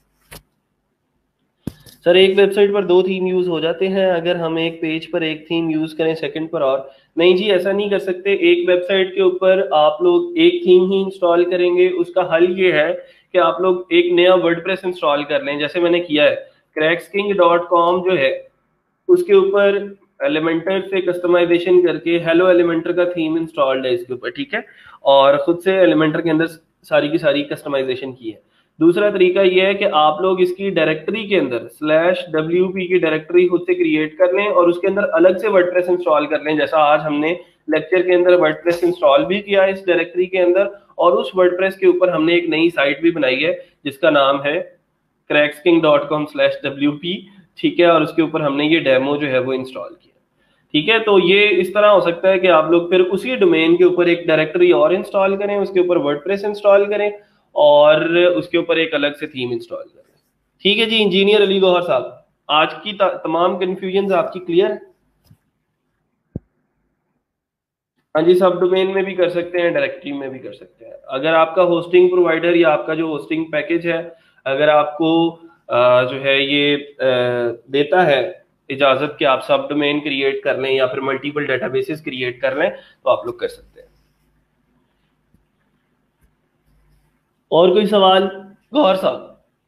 सर एक वेबसाइट पर दो थीम यूज हो जाते हैं, अगर हम एक पेज पर एक थीम यूज करें सेकंड पर और नहीं जी, ऐसा नहीं कर सकते। एक वेबसाइट के ऊपर आप लोग एक थीम ही इंस्टॉल करेंगे, उसका हल ये है कि आप लोग एक नया वर्डप्रेस इंस्टॉल कर लें, जैसे मैंने किया है। क्रैक्सकिंग डॉट कॉम जो है उसके ऊपर एलिमेंटर से कस्टमाइजेशन करके हेलो एलिमेंटर का थीम इंस्टॉल्ड है इसके ऊपर, ठीक है, और खुद से एलिमेंटर के अंदर सारी की सारी कस्टमाइजेशन की है। दूसरा तरीका यह है कि आप लोग इसकी डायरेक्टरी के अंदर स्लैश डब्ल्यू पी की डायरेक्टरी खुद से क्रिएट कर लें और उसके अंदर अलग से वर्डप्रेस इंस्टॉल कर लें, जैसा आज हमने लेक्चर के अंदर वर्डप्रेस इंस्टॉल भी किया है इस डायरेक्टरी के अंदर, और उस वर्डप्रेस के ऊपर हमने एक नई साइट भी बनाई है जिसका नाम है क्रैक्सकिंग dot com slash W P, ठीक है, और उसके ऊपर हमने ये डेमो जो है वो इंस्टॉल किया, ठीक है। तो ये इस तरह हो सकता है कि आप लोग फिर उसी डोमेन के ऊपर एक डायरेक्टरी और इंस्टॉल करें, उसके ऊपर वर्डप्रेस इंस्टॉल करें और उसके ऊपर एक अलग से थीम इंस्टॉल करें, ठीक है जी। इंजीनियर अली गौहर साहब, आज की तमाम कंफ्यूजन आपकी क्लियर है? हाँ जी, सब डोमेन में भी कर सकते हैं, डायरेक्टरी में भी कर सकते हैं। अगर आपका होस्टिंग प्रोवाइडर या आपका जो होस्टिंग पैकेज है अगर आपको आ, जो है ये आ, देता है इजाजत कि आप सब डोमेन क्रिएट कर लें या फिर मल्टीपल डेटाबेसेस क्रिएट कर लें, तो आप लोग कर सकते हैं। और कोई सवाल गौहर साहब?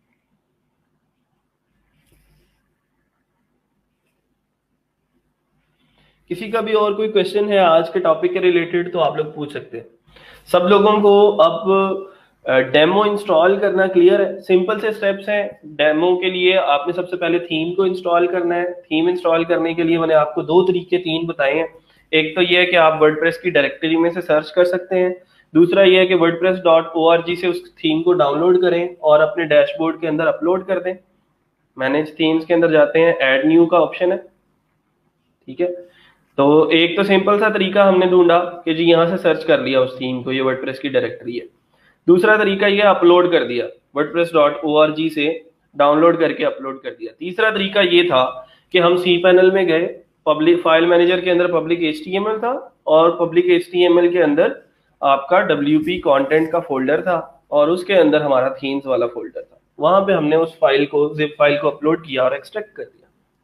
किसी का भी और कोई क्वेश्चन है आज के टॉपिक के रिलेटेड तो आप लोग पूछ सकते हैं। सब लोगों को अब डेमो इंस्टॉल करना क्लियर है? सिंपल से स्टेप्स हैं। डेमो के लिए आपने सबसे पहले थीम को इंस्टॉल करना है। थीम इंस्टॉल करने के लिए मैंने आपको दो तरीके तीन बताए हैं। एक तो यह है कि आप वर्डप्रेस की डायरेक्टरी में से सर्च कर सकते हैं, दूसरा यह है कि WordPress dot O R G से उस थीम को डाउनलोड करें और अपने डैशबोर्ड के अंदर अपलोड कर दें। मैनेज थीम्स के अंदर जाते हैं, ऐड न्यू का ऑप्शन है, ठीक है। तो एक तो सिंपल सा तरीका हमने ढूंढा कि जी यहाँ से सर्च कर लिया उस थीम को, ये वर्डप्रेस की डायरेक्टरी है। दूसरा तरीका ये अपलोड कर दिया, WordPress dot O R G से डाउनलोड करके अपलोड कर दिया। तीसरा तरीका ये था कि हम सी पैनल में गए, पब्लिक फाइल मैनेजर के अंदर public H T M L था और public H T M L के अंदर आपका डब्ल्यू पी कॉन्टेंट का फोल्डर था और उसके अंदर हमारा थीम्स वाला फोल्डर था। वहां पे हमने उस फाइल को, जिप फाइल को अपलोड किया और एक्सट्रैक्ट कर दिया।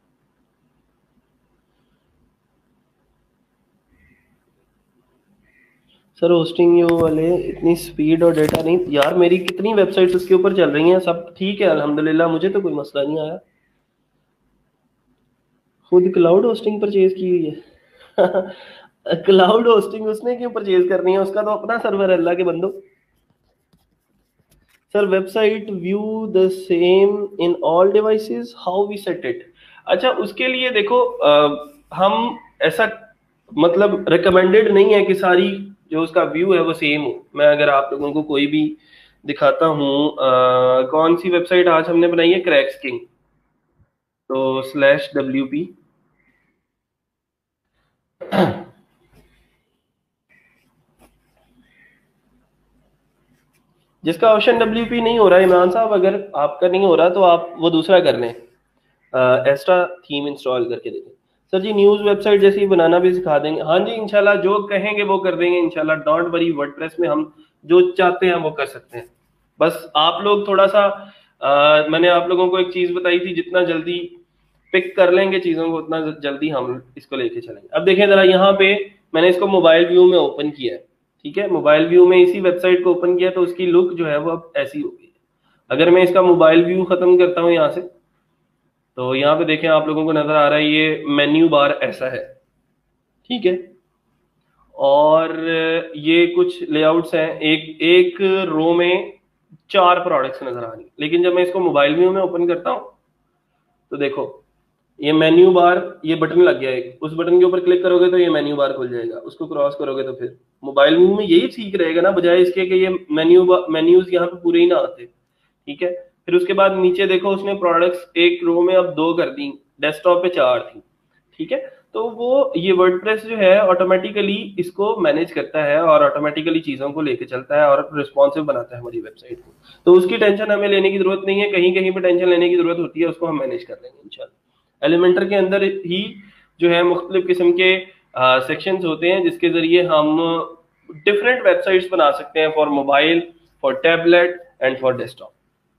सर होस्टिंग यू वाले इतनी स्पीड और डेटा नहीं यार, मेरी कितनी वेबसाइट्स उसके ऊपर चल रही हैं, सब ठीक है अल्हम्दुलिल्लाह, मुझे तो कोई मसला नहीं आया। खुद क्लाउड होस्टिंग परचेज की हुई है क्लाउड होस्टिंग उसने क्यों परचेज करनी है, उसका तो अपना सर्वर है अल्लाह के बंदो। Sir website view the same in all devices, how we set it? अच्छा, उसके लिए देखो आ, हम ऐसा मतलब रिकमेंडेड नहीं है कि सारी जो उसका व्यू है वो सेम हो। मैं अगर आप लोगों को कोई भी दिखाता हूँ, कौन सी वेबसाइट आज हमने बनाई है, क्रैक्सकिंग, तो स्लैश डब्ल्यू पी जिसका ऑप्शन डब्ल्यू पी नहीं हो रहा है इमरान साहब, अगर आपका नहीं हो रहा तो आप वो दूसरा कर लें, एक्स्ट्रा थीम इंस्टॉल करके देखें। सर जी न्यूज़ वेबसाइट जैसे ही बनाना भी सिखा देंगे? हाँ जी इंशाल्लाह, जो कहेंगे वो कर देंगे इंशाल्लाह, डोंट वरी। वर्डप्रेस में हम जो चाहते हैं वो कर सकते हैं, बस आप लोग थोड़ा सा आ, मैंने आप लोगों को एक चीज़ बताई थी, जितना जल्दी पिक कर लेंगे चीज़ों को उतना जल्दी हम इसको लेके चलेंगे। अब देखें ज़रा, यहाँ पे मैंने इसको मोबाइल व्यू में ओपन किया है, ठीक है, मोबाइल व्यू में इसी वेबसाइट को ओपन किया तो उसकी लुक जो है वो अब ऐसी हो गई है। अगर मैं इसका मोबाइल व्यू खत्म करता हूँ यहाँ से, तो यहाँ पे देखें आप लोगों को नजर आ रहा है ये मेन्यू बार ऐसा है, ठीक है, और ये कुछ लेआउट्स हैं, एक एक रो में चार प्रोडक्ट्स नजर आ रही है। लेकिन जब मैं इसको मोबाइल व्यू में ओपन करता हूँ तो देखो ये मेन्यू बार, ये बटन लग गया एक, उस बटन के ऊपर क्लिक करोगे तो ये मेन्यू बार खुल जाएगा, उसको क्रॉस करोगे तो फिर मोबाइल व्यू में यही ठीक रहेगा ना, बजाय इसके कि ये मेन्यू मेन्यूज यहाँ पे पूरे ही ना आते, ठीक है। फिर उसके बाद नीचे देखो उसने प्रोडक्ट्स एक रो में अब दो कर दी, डेस्कटॉप पे चार थी, ठीक है। तो वो ये वर्डप्रेस जो है ऑटोमेटिकली इसको मैनेज करता है और ऑटोमेटिकली चीजों को लेके चलता है और रिस्पॉन्सिव बनाता है हमारी वेबसाइट को, तो उसकी टेंशन हमें लेने की जरूरत नहीं है। कहीं कहीं पे टेंशन लेने की जरूरत होती है, उसको हम मैनेज कर लेंगे इंशाल्लाह। एलिमेंटर के अंदर ही जो है मुख्तलिफ किस्म के सेक्शंस होते हैं जिसके जरिए हम डिफरेंट वेबसाइट्स बना सकते हैं for mobile, for tablet and for desktop.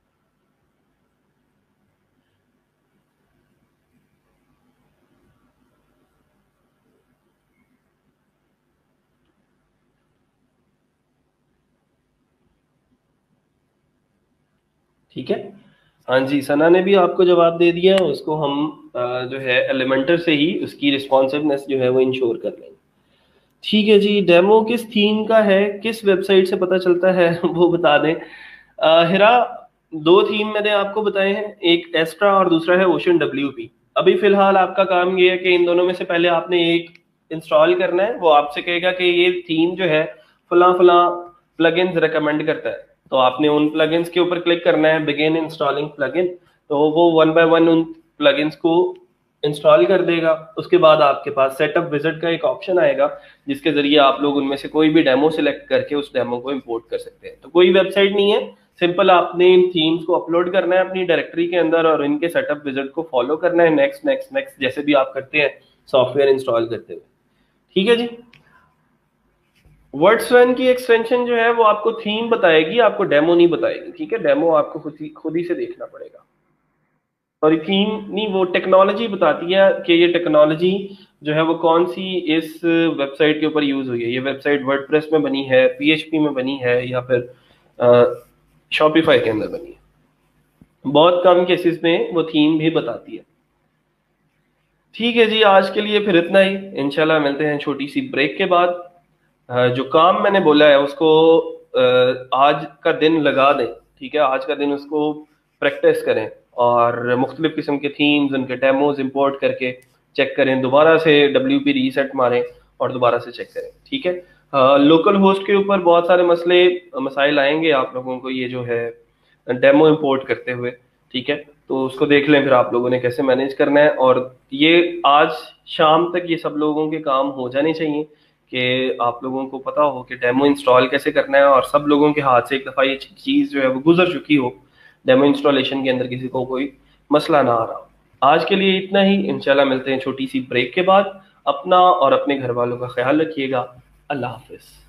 ठीक है, हाँ जी, सना ने भी आपको जवाब दे दिया है। उसको हम अ, जो है एलिमेंटर से ही उसकी रिस्पॉन्सिवनेस जो है वो इंश्योर कर लेंगे। ठीक है जी, डेमो किस थीम का है, किस वेबसाइट से पता चलता है वो बता दें। अ, हिरा, दो थीम मैंने आपको बताए हैं, एक एस्ट्रा और दूसरा है ओशन डब्ल्यू पी। अभी फिलहाल आपका काम ये है कि इन दोनों में से पहले आपने एक इंस्टॉल करना है। वो आपसे कहेगा कि ये थीम जो है फला फला प्लगइन्स रिकमेंड करता है, तो आपने उन प्लगइन्स के ऊपर क्लिक करना है, बिगिन इंस्टॉलिंग प्लगइन। तो वो वन बाय वन उन प्लगइन्स को इंस्टॉल कर देगा। उसके बाद आपके पास सेटअप विजिट का एक ऑप्शन आएगा जिसके जरिए आप लोग उनमें से कोई भी डेमो सिलेक्ट करके उस डेमो को इंपोर्ट कर सकते हैं। तो कोई वेबसाइट नहीं है, सिंपल आपने इन थीम्स को अपलोड करना है अपनी डायरेक्टरी के अंदर और इनके सेटअप विजिट को फॉलो करना है, नेक्स्ट नेक्स्ट नेक्स्ट, जैसे भी आप करते हैं सॉफ्टवेयर इंस्टॉल करते हुए। ठीक है जी। वर्ड्स रन की एक्सटेंशन जो है वो आपको थीम बताएगी, आपको डेमो नहीं बताएगी। ठीक है, डेमो आपको खुद ही खुद ही से देखना पड़ेगा। और थीम नहीं, वो टेक्नोलॉजी बताती है कि ये टेक्नोलॉजी जो है वो कौन सी इस वेबसाइट के ऊपर यूज हुई है। ये वेबसाइट वर्डप्रेस में बनी है, पीएचपी में बनी है, या फिर शॉपिफाई के अंदर बनी है। बहुत कम केसेस में वो थीम भी बताती है। ठीक है जी, आज के लिए फिर इतना ही। इंशाल्लाह मिलते हैं छोटी सी ब्रेक के बाद। अ, जो काम मैंने बोला है उसको अ, आज का दिन लगा दें। ठीक है, आज का दिन उसको प्रैक्टिस करें और मुख्तलिफ किस्म के थीम्स, उनके डेमोज इंपोर्ट करके चेक करें, दोबारा से डब्ल्यू पी रीसेट मारें और दोबारा से चेक करें। ठीक है, लोकल होस्ट के ऊपर बहुत सारे मसले मसाइल आएंगे आप लोगों को ये जो है डेमो इंपोर्ट करते हुए। ठीक है, तो उसको देख लें फिर आप लोगों ने कैसे मैनेज करना है। और ये आज शाम तक ये सब लोगों के काम हो जाने चाहिए कि आप लोगों को पता हो कि डेमो इंस्टॉल कैसे करना है और सब लोगों के हाथ से एक दफ़ा ये चीज़ जो है वो गुजर चुकी हो, डेमो इंस्टॉलेशन के अंदर किसी को कोई मसला ना आ रहा हो। आज के लिए इतना ही, इंशाल्लाह मिलते हैं छोटी सी ब्रेक के बाद। अपना और अपने घर वालों का ख्याल रखिएगा। अल्लाह हाफिज़।